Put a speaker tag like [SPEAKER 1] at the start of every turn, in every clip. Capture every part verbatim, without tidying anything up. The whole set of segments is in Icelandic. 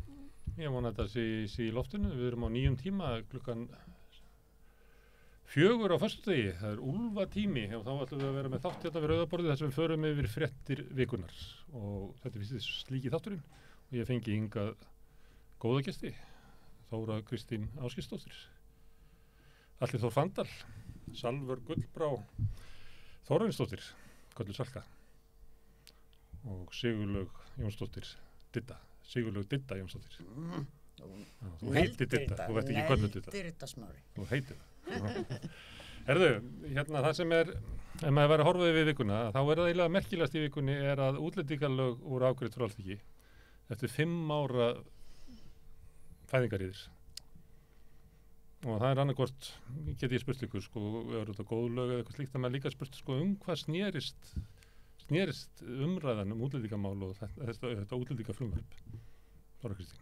[SPEAKER 1] Ég vona þetta sé, sé í loftinu. Við erum á nýjum tíma klukkan fjögur á föstudegi. Það er úlfa tími og þá ætlum við að vera með þátt hérna við rauðaborðið þar sem við förum yfir fréttir vikunar. Og þetta er fyrst slíki þátturinn og ég fengi hingað góða gesti. Þóra Kristín Ásgeirsdóttir, Atli Þór Fandal, Salvör Gullbrá Þórarinsdóttir, Köllu Salka og Sigurlaug Jónsdóttir Didda, Sigurlaug Didda Jónsdóttir.
[SPEAKER 2] Mm.
[SPEAKER 1] Já, þú heitir Didda, þú veit ekki Köllu Didda.
[SPEAKER 2] Neldir þetta smári.
[SPEAKER 1] Þú heitir það. Herðu, hérna það sem er, ef maður væri að horfa yfir vikuna, þá er það eiginlega merkilegast í vikunni er að útlendingalög voru afgreidd frá Alþingi eftir fimm ára fæðingaríðir. Og það er annarkvort, get ég spurt ykkur, sko, er þetta góð lög eða eitthvað slíkt, að maður líka spurt, sko, um hvað snerist, snerist umræðan um útlendingamál og þetta, þetta, þetta útlendingafrumvarp. Þóra Kristín.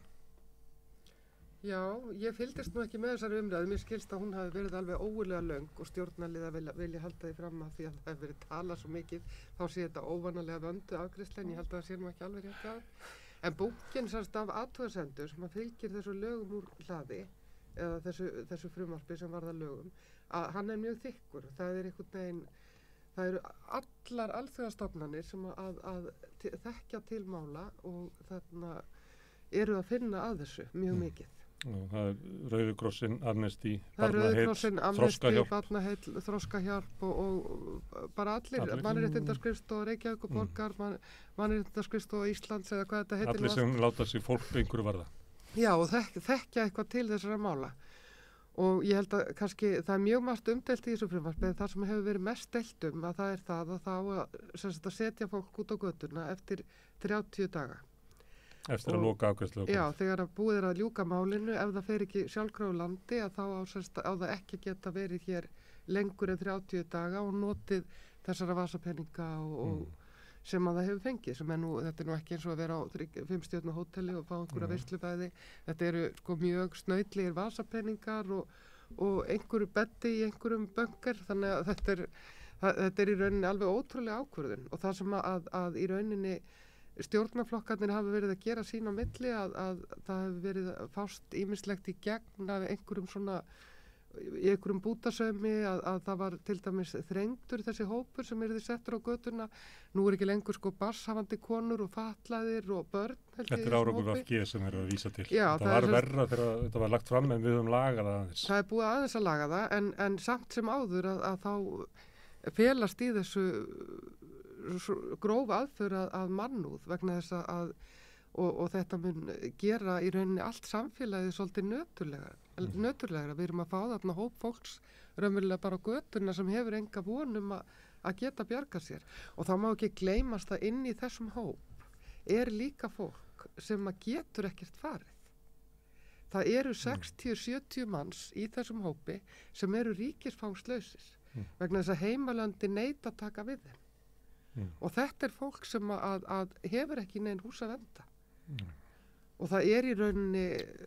[SPEAKER 3] Já, ég fylgdist nú ekki með þessari umræðu. Mér skilst að hún hafi verið alveg ógurlega löng og stjórnarliða vilja, vilja halda því fram að því að það hefur verið talað svo mikið, þá sé þetta óvanalega vöndu afgreiðsla, en ég held að það sé nú ekki alveg rétt að. En bókin sérst af athugasemdum sem að fylgir þessu lögum úr hlaði, eða þessu, þessu frumvarpi sem varða lögum, að hann er mjög þykkur. Það er einhvern veginn, það eru allar alþjóðastofnanir sem að, að, að þekkja til mála og þarna eru að finna að þessu mjög mikið.
[SPEAKER 1] Og það er Rauði krossinn, Amnesty,
[SPEAKER 3] Það er Rauði krossinn, Amnesty,
[SPEAKER 1] Þroskahjálp.
[SPEAKER 3] Barnaheill, Þroskahjálp og, og bara allir,
[SPEAKER 1] Allir.
[SPEAKER 3] Mannréttindaskrifstofa Reykjavíkurborgar, mm. Mannréttindaskrifstofa Íslands eða hvað þetta heitir.
[SPEAKER 1] Allir sem láta sig fólk einhverju varða.
[SPEAKER 3] Já, og þek, þekkja eitthvað til þessara mála. Og ég held að kannski það er mjög margt umdeilt í þessu frumvarpi, en það sem hefur verið mest deilt um að það er það að það á að, sem sagt, að setja fólk út á götuna eftir þrjátíu daga.
[SPEAKER 1] Eftir að loka afgreiðslu.
[SPEAKER 3] Já, þegar að búið er að ljúka málinu, ef það fer ekki sjálfkrafa úr landi, að þá á, semst, á það ekki geta verið hér lengur en þrjátíu daga og notið þessara vasapeninga og,
[SPEAKER 1] Mm.
[SPEAKER 3] og sem að það hefur fengið, sem er nú, þetta er nú ekki eins og að vera á fimm stjörnu hóteli og fá einhverja
[SPEAKER 1] Mm.
[SPEAKER 3] veislufæði. Þetta eru sko mjög snauðlegir vasapeningar og, og einhverju betti í einhverjum böngar, þannig að þetta er, það, þetta er í rauninni alveg ótrúlega ákvörðun og það sem að, að í rauninni stjórnarflokkarnir hafa verið að gera sín á milli að, að það hefur verið fást ýmislegt í gegn af einhverjum svona í einhverjum bútasaumi að, að það var til dæmis þrengdur þessi hópur sem yrði settur á götuna. Nú er ekki lengur sko barshafandi konur og fatlaðir og börn.
[SPEAKER 1] Þetta er árangur af G sem er að vísa til.
[SPEAKER 3] Já,
[SPEAKER 1] það, það var verra þegar þetta var lagt fram en við höfum lagað það aðeins.
[SPEAKER 3] Það er búið aðeins að laga það en, en samt sem áður að, að þá felast í þessu gróf aðför að, að mannúð vegna þess að og, og þetta mun gera í rauninni allt samfélagið svolítið nöturlega, mm. nöturlega. Við erum að fá þarna hóp fólks raunverulega bara á götuna sem hefur enga vonum að, að geta bjarga sér og þá má ekki gleymast að inn í þessum hóp er líka fólk sem að getur ekkert farið. Það eru sextíu til sjötíu manns í þessum hópi sem eru ríkisfangslausir mm. vegna þess að heimalandi neita að taka við þeim. Mm. Og þetta er fólk sem að, að hefur ekki neinn hús að venda. Mm. Og það er í rauninni,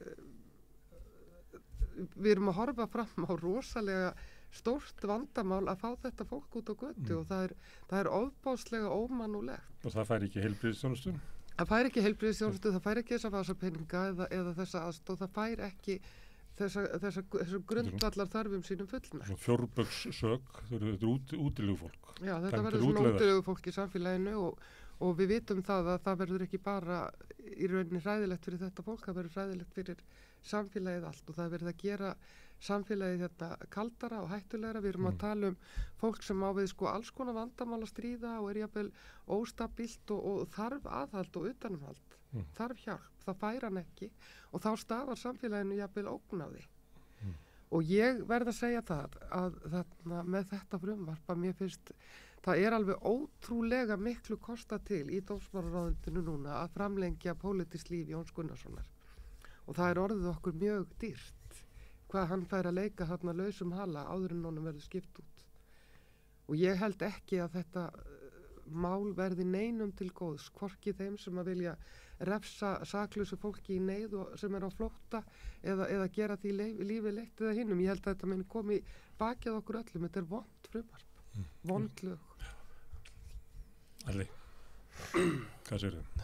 [SPEAKER 3] við erum að horfa fram á rosalega stórt vandamál að fá þetta fólk út á götu mm. og það er, það er ofbáslega ómannúlegt.
[SPEAKER 1] Og það fær ekki heilbrigðisþjónustu?
[SPEAKER 3] Það fær ekki heilbrigðisþjónustu, það fær ekki þessa vasapeninga eða, eða þessa aðstoð, það fær ekki þessa, þessa, þessa grundvallar þarfum sínum fullna.
[SPEAKER 1] Svona fjórbögssök, þetta er út, útilegu fólk.
[SPEAKER 3] Já, þetta verður svona útilegu fólk í samfélaginu og, og við vitum það að það verður ekki bara í rauninni hræðilegt fyrir þetta fólk, það verður hræðilegt fyrir samfélagið allt og það verður að gera samfélagið þetta kaldara og hættulegra. Við erum mm. að tala um fólk sem á við sko alls konar vandamál að stríða og er jafnvel óstabilt og, og þarf aðhald og utanumhald, mm. þarf hjálp, það fær hann ekki og þá stafar samfélaginu jafnvel ógn á því. Mm. Og ég verð að segja það að þarna, með þetta frumvarp að mér finnst það er alveg ótrúlega miklu kosta til í dómsmálaráðuneytinu núna að framlengja pólitískt líf Jóns Gunnarssonar og það er orðið okkur mjög dýrt hvað hann fær að leika þarna lausum hala áður en honum verður skipt út. Og ég held ekki að þetta mál verði neinum til góðs, hvorki þeim sem að vilja refsa saklausu fólki í neyð og sem er á flótta eða, eða gera því leif, lífi leitt eða hinnum. Ég held að þetta muni komi bakið okkur öllum, þetta er vont frumvarp, mm. vond lög.
[SPEAKER 1] Alli, hvað sér þau?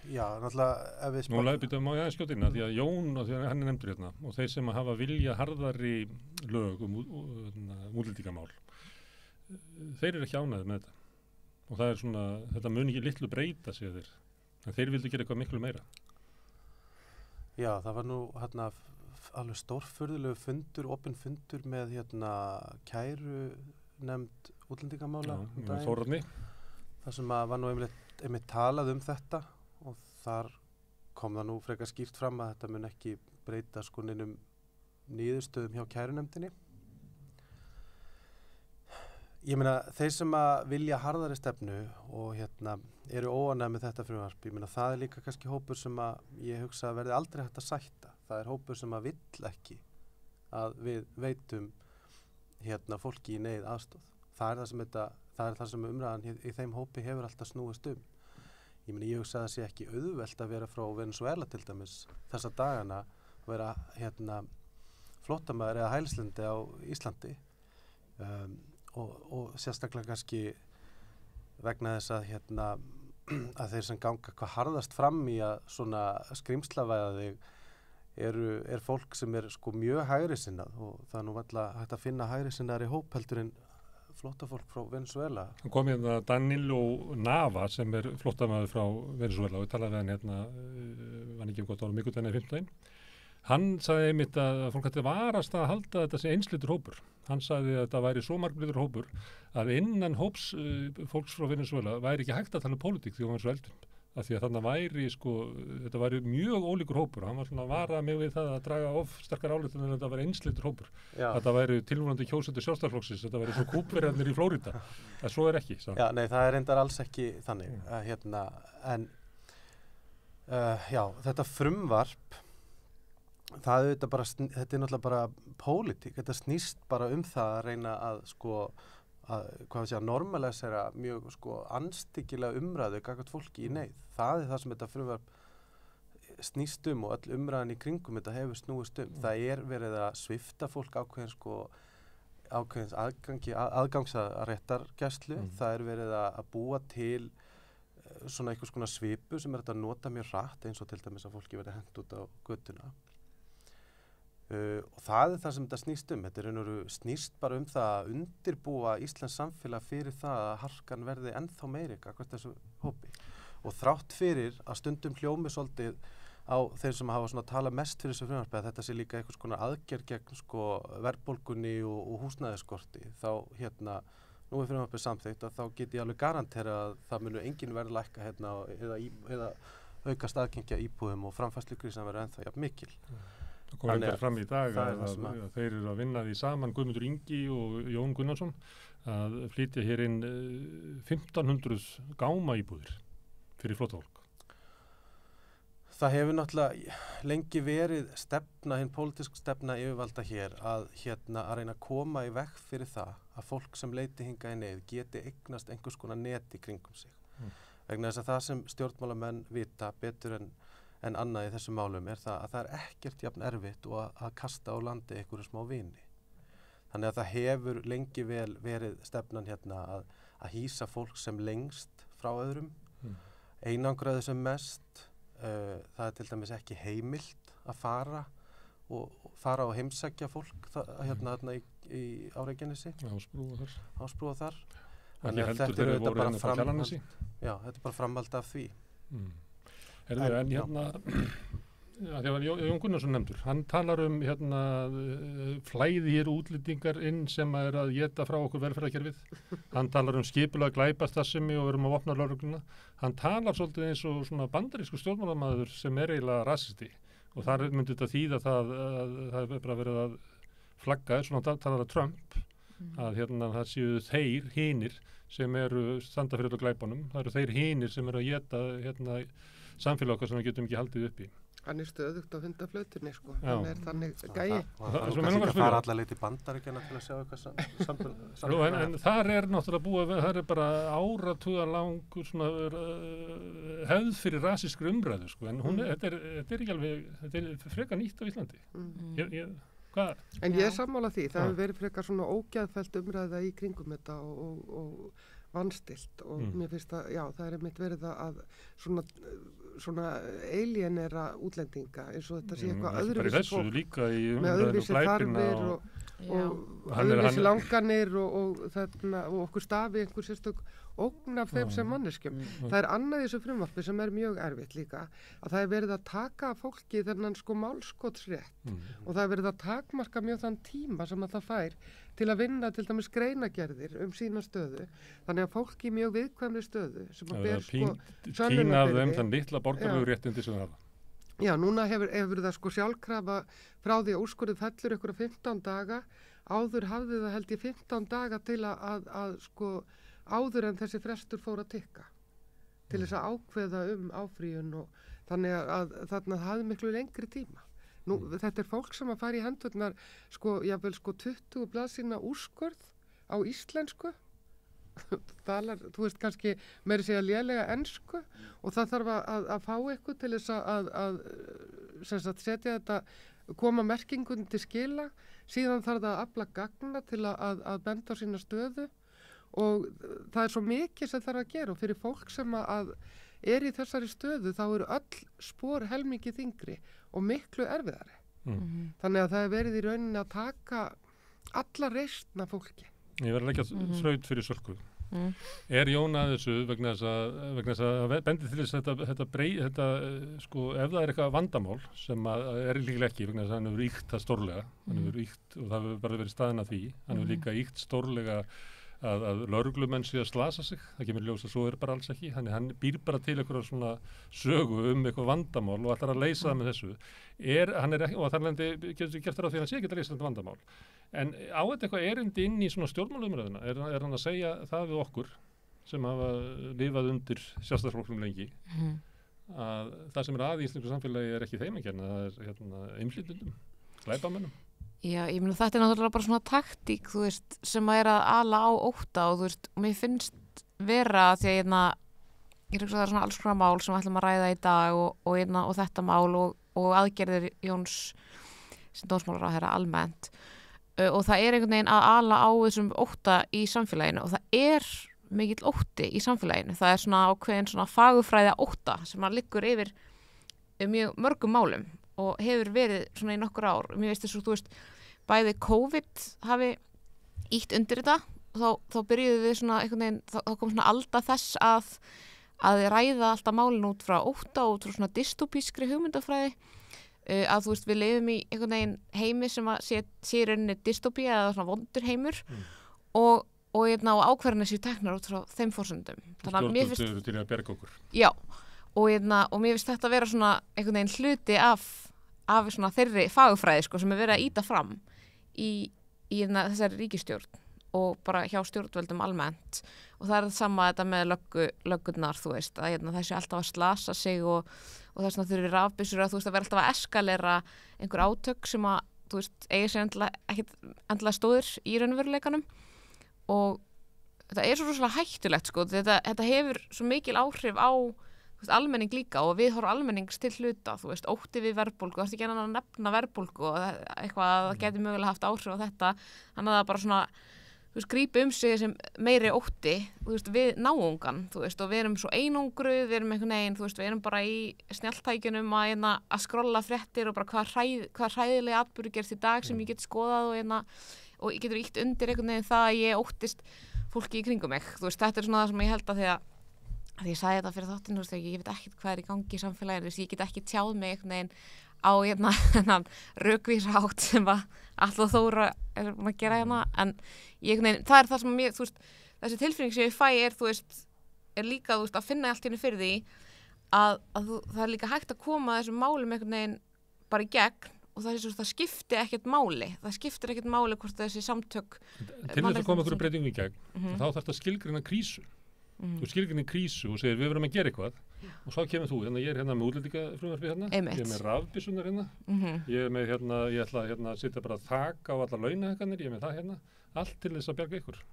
[SPEAKER 2] Já, náttúrulega ef við
[SPEAKER 1] Nú býtum á ég aðeins skjóta inn að því að Jón og því að hann er nefndur hérna og þeir sem hafa vilja harðari lög um útlendingamál þeir eru ekki ánægðir með þetta og það er svona, þetta mun ekki litlu breyta sig þeir, en þeir vildu gera eitthvað miklu meira.
[SPEAKER 2] Já, það var nú hérna alveg stórfurðulegu fundur, opinn fundur með hérna kæru nefnd útlendingamála
[SPEAKER 1] Já, með Þórarni.
[SPEAKER 2] Það sem að var nú einmitt, einmitt talað um þetta og þar kom það nú frekar skýrt fram að þetta mun ekki breyta sko neinum niðurstöðum hjá kærunefndinni. Ég meina, þeir sem að vilja harðari stefnu og hérna eru óánægðir með þetta frumvarp, ég meina það er líka kannski hópur sem að ég hugsa að verði aldrei hægt að sætta. Það er hópur sem að vill ekki að við veitum hérna fólki í neyð aðstoð. Það er það sem þetta, það er það sem umræðan í, í þeim hópi hefur alltaf snúist um. Ég meina, ég hugsa að það sé ekki auðvelt að vera frá Venezuela til dæmis þessa dagana og vera hérna flóttamaður eða hælisleandi á Íslandi um, og, og sérstaklega kannski vegna þess að hérna að þeir sem ganga hvað harðast fram í að svona skrimslavæða þig eru, er fólk sem er sko mjög hægrisinnað og það er nú alltaf hægt að finna hægrisinnaðri hóp heldur en flóttafólk frá Venezuela.
[SPEAKER 1] Hann kom hérna Danilo Nava sem er flóttamaður frá Venezuela og við talaði við hann hérna, var ekki um gott ára mikilvægna í fimmtudaginn. Hann sagði einmitt að fólk hætti varast að halda þetta sem einslitur hópur. Hann sagði að þetta væri svo marglitur hópur að innan hóps uh, fólks frá Venezuela væri ekki hægt að tala um pólitík því að hann var svo eldum. Af því að þarna væri, sko, þetta væri mjög ólíkur hópur. Hann var svona að vara mig við það að draga of sterkar álíktanir en þetta væri einsleitur hópur. Já. Þetta væri tilvonandi kjósendur Sjálfstæðisflokksins, þetta væri svo Kúbverjarnir í Flórída. Það svo er ekki. Svo.
[SPEAKER 2] Já, nei, það er reyndar alls ekki þannig. Mm. Uh, hérna, en uh, já, þetta frumvarp, það er þetta bara, þetta er náttúrulega bara pólitík. Þetta snýst bara um það að reyna að, sko, að, hvað við segja, normalisera mjög sko anstíkilega umræðu gagnvart fólki í neyð. Það er það sem þetta frumvarp snýst um og öll umræðan í kringum þetta hefur snúist um. Mm. Það er verið að svifta fólk ákveðin sko ákveðins aðgangi, að, aðgangsréttargæslu. Mm. Það er verið að búa til svona einhvers konar svipu sem er þetta að nota mjög hratt eins og til dæmis að fólki verið hent út á götuna. Uh, og það er það sem þetta snýst um. Þetta er einhverju snýst bara um það að undirbúa Íslands samfélag fyrir það að harkan verði ennþá meiri gagnvart þessu hópi. Og þrátt fyrir að stundum hljómi svolítið á þeir sem hafa svona talað mest fyrir þessu frumvarpi að þetta sé líka einhvers konar aðgerð gegn sko verðbólgunni og, og húsnæðisskorti, þá hérna nú er frumvarpið samþykkt að þá get ég alveg garantera að það munu engin verð lækka hérna eða, eða auka staðgengja íbúðum og framfærslukrísan verður ennþá jafn mikil.
[SPEAKER 1] Mm. Það kom einhver fram í dag að, að, að þeir eru að vinna því saman Guðmundur Ingi og Jón Gunnarsson að flytja hér inn fimmtán hundruð gáma íbúðir fyrir flóttafólk.
[SPEAKER 2] Það hefur náttúrulega lengi verið stefna, hinn pólitísk stefna yfirvalda hér að hérna að reyna að koma í veg fyrir það að fólk sem leiti hingað í neyð geti eignast einhvers konar net í kringum sig. Mm. Vegna þess að það sem stjórnmálamenn vita betur en en annað í þessum málum er það að það er ekkert jafn erfitt og að, að kasta á landi einhverju smá vini. Þannig að það hefur lengi vel verið stefnan hérna að, að hýsa fólk sem lengst frá öðrum, mm. einangraðu sem mest, uh, það er til dæmis ekki heimilt að fara og, og fara og heimsækja fólk það, hérna, hérna í, í Reykjanesi.
[SPEAKER 1] Ásbrú og þar.
[SPEAKER 2] Ásbrú og þar.
[SPEAKER 1] Þannig að þetta er þetta bara framhald,
[SPEAKER 2] já, þetta er bara framhald af því.
[SPEAKER 1] Mm. Herðu, en hérna, ja, það var Jón Gunnarsson nefndur, hann talar um hérna flæði hér útlendingar inn sem er að éta frá okkur velferðarkerfið. Hann talar um skipulag glæpastarfsemi og verum að vopna lögregluna. Hann talar svolítið eins og svona bandarísku stjórnmálamaður sem er eiginlega rasisti og þar myndi þetta þýða það að það er bara verið að flagga, svona talar að Trump, mm. að hérna það séu þeir hinir sem eru standa fyrir öllu glæpunum, það eru þeir hinir sem eru að éta hérna samfélag okkar sem við getum ekki haldið upp í.
[SPEAKER 3] Hann er stöðugt að funda flautunni, sko. Hann er þannig gæi.
[SPEAKER 2] Það er kannski að fara allar leið til Bandaríkjanna til að sjá eitthvað samfélag.
[SPEAKER 1] En, en þar er náttúrulega búið, það er bara áratuga langur svona uh, hefð fyrir rasískri umræðu, sko. En hún, mm. þetta, er, þetta er ekki alveg, þetta er frekar nýtt á Íslandi. Mm. Ég, ég, hvað?
[SPEAKER 3] En ég er sammála því, það hefur verið frekar svona ógæðfælt umræða í kringum þetta og, og, og vannstilt og mm. mér finnst að, já, það er einmitt verið að svona svona alienera útlendinga eins og þetta sé eitthvað
[SPEAKER 1] Bara í
[SPEAKER 3] öðruvísi
[SPEAKER 1] þessu
[SPEAKER 3] fólk
[SPEAKER 1] líka í
[SPEAKER 3] með
[SPEAKER 1] umræðinu
[SPEAKER 3] öðruvísi
[SPEAKER 1] glæpina
[SPEAKER 3] þarfir
[SPEAKER 1] og,
[SPEAKER 3] og,
[SPEAKER 4] Já.
[SPEAKER 3] og
[SPEAKER 1] Hann er-
[SPEAKER 3] öðruvísi
[SPEAKER 1] hann er-
[SPEAKER 3] langanir og, og, þarna, og okkur stafi einhver sérstök ógn af þeim
[SPEAKER 1] Já.
[SPEAKER 3] sem manneskjum.
[SPEAKER 4] Mm.
[SPEAKER 3] Það er annað í þessu frumvarpi sem er mjög erfitt líka, að það er verið að taka af fólki þennan sko málskotsrétt
[SPEAKER 1] mm,
[SPEAKER 3] og það er verið að takmarka mjög þann tíma sem að það fær til að vinna til dæmis greinagerðir um sína stöðu. Þannig að fólki í mjög viðkvæmri stöðu sem að
[SPEAKER 1] eða
[SPEAKER 3] ber sko
[SPEAKER 1] pín- pína af
[SPEAKER 3] sönnunarbyrði.
[SPEAKER 1] þeim þann litla borgarlegu réttindi sem það hafa.
[SPEAKER 3] Já, núna hefur, hefur það sko sjálfkrafa frá því að úrskurðið fellur ykkur fimmtán daga, áður hafði það held ég fimmtán daga til að, að, að sko áður en þessi frestur fór að tikka til þess að ákveða um áfríun og þannig að, að þarna það hafði miklu lengri tíma. Nú, þetta er fólk sem að fara í hendurnar sko, jável sko tuttugu blaðsíðna úrskurð á íslensku talar, þú veist kannski meiri segja lélega ensku og það þarf að, að, að fá eitthvað til þess að, að sem sagt, setja þetta, koma merkingun til skila, síðan þarf það að afla gagna til að, að, að benda á sína stöðu og það er svo mikið sem þarf að gera og fyrir fólk sem að, að er í þessari stöðu þá eru öll spor helmingi þingri og miklu erfiðari.
[SPEAKER 1] Mm.
[SPEAKER 3] Þannig að það er verið í rauninni að taka alla reistna fólki.
[SPEAKER 1] Ég verð að leggja
[SPEAKER 4] Mhm.
[SPEAKER 1] þraut fyrir Sölku.
[SPEAKER 4] Mm.
[SPEAKER 1] Er Jón að þessu vegna þess að, vegna þess að bendi til þess að þetta, þetta, brey, þetta eh, sko, ef það er eitthvað vandamál sem að, að er líklega ekki vegna þess að hann hefur íkt það stórlega, hann hefur íkt og það hefur bara verið staðin að því, hann hefur líka íkt stórlega að, að lögreglumenn sé að slasa sig, það kemur ljós að svo er bara alls ekki, hann, hann býr bara til eitthvað svona sögu um eitthvað vandamál og ætlar að leysa það með þessu. Er, hann er ekki, og þar lendi getur gert það á því að hann sé ekki að leysa þetta vandamál. En á þetta eitthvað erindi inn í svona stjórnmálumræðuna? Er, er hann að segja það við okkur sem hafa lifað undir sjálfstæðisflokknum lengi
[SPEAKER 4] Mm.
[SPEAKER 1] að það sem er að í íslensku samfélagi er ekki þeim að kenna, það er hérna, innflytjendum, glæpamönnum?
[SPEAKER 4] Já, ég meina þetta er náttúrulega bara svona taktík, þú veist, sem að er að ala á ótta og þú veist, og mér finnst vera því að hérna, ég er ekki það er svona alls konar mál sem við ætlum að ræða í dag og, og, hérna, og þetta mál og, og aðgerðir Jóns sem dómsmálaráðherra almennt uh, og það er einhvern veginn að ala á þessum ótta í samfélaginu og það er mikill ótti í samfélaginu, það er svona ákveðin svona fagurfræði ótta sem að liggur yfir mjög mörgum málum og hefur verið svona í nokkur ár. Mér veist þess að þú veist, bæði COVID hafi ítt undir þetta og þá, þá byrjuðu við svona einhvern veginn, þá, þá kom svona alda þess að að ræða alltaf málin út frá ótta og út frá svona dystopískri hugmyndafræði uh, að þú veist, við lifum í einhvern veginn heimi sem að sé, sé í rauninni dystopía eða svona vondur heimur
[SPEAKER 1] Mm.
[SPEAKER 4] og, og, hérna, og ákvarðanir séu teknar út frá þeim forsendum. Þannig að mér finnst
[SPEAKER 1] Stjórnvöld eru til að berga okkur.
[SPEAKER 4] Já, og, hérna, og mér finnst þetta að vera svona einhvern veginn hluti af, af svona þeirri fagfræði sko, sem er verið að íta fram í, í hérna, þessari ríkisstjórn og bara hjá stjórnvöldum almennt og það er það sama þetta með löggu, löggurnar, þú veist, að hérna, þessi alltaf að slasa sig og, og þess að þurfi rafbyssur að þú veist að vera alltaf að eskalera einhver átök sem að, þú veist, eigi sér endilega, ekkit endilega stóðir í raunveruleikanum og þetta er svo rosalega hættulegt sko, þetta, þetta hefur svo mikil áhrif á þú veist, almenning líka og við horfum almennings til hluta, þú veist, ótti við verðbólgu, þú veist ekki að nefna verðbólgu og eitthvað að það geti mögulega haft áhrif á þetta, þannig að það bara svona, þú veist, grípi um sig sem meiri ótti, þú veist, við náungan, þú veist, og við erum svo einungruð, við erum einhvern veginn, þú veist, við erum bara í snjalltækjunum að, einna, að skrolla fréttir og bara hvað, hræð, hvað hræðilega atburður gerst í dag sem ég get skoðað og, einna, og ég getur ítt undir einhvern veginn það að ég óttist fólki í kringum mig, þú veist, þetta er svona það sem ég held að því að að ég sagði þetta fyrir þáttinn, þú veist, ég veit ekkert hvað er í gangi í samfélaginu, þú veist, ég get ekki tjáð mig einhvern veginn á hérna þennan rökvísa átt sem að alltaf Þóra er búin að gera hérna, en ég einhvern veginn, það er það sem mér, þú veist, þessi tilfinning sem ég fæ er, þú veist, er líka, þú veist, að finna allt hérna fyrir því að, að þú, það er líka hægt að koma þessum málum einhvern veginn bara í gegn og það er svo, það skipti ekkert máli, það skiptir ekkert máli hvort þessi samtök
[SPEAKER 1] Til þess að koma okkur breytingu í gegn,
[SPEAKER 4] Mhm.
[SPEAKER 1] þá þarf þetta að skilgreina krísu.
[SPEAKER 4] Mhm.
[SPEAKER 1] Þú skilgreina krísu og segir við verðum að gera eitthvað og svo kemur þú, hérna ég er hérna með útlendingafrumvarpið hérna,
[SPEAKER 4] Einmitt.
[SPEAKER 1] ég er með rafbyssunar hérna,
[SPEAKER 4] Mhm.
[SPEAKER 1] ég er með hérna, ég ætla hérna að setja bara þak á alla launahækkanir, ég er með það hérna, allt til þess að bjarga ykkur.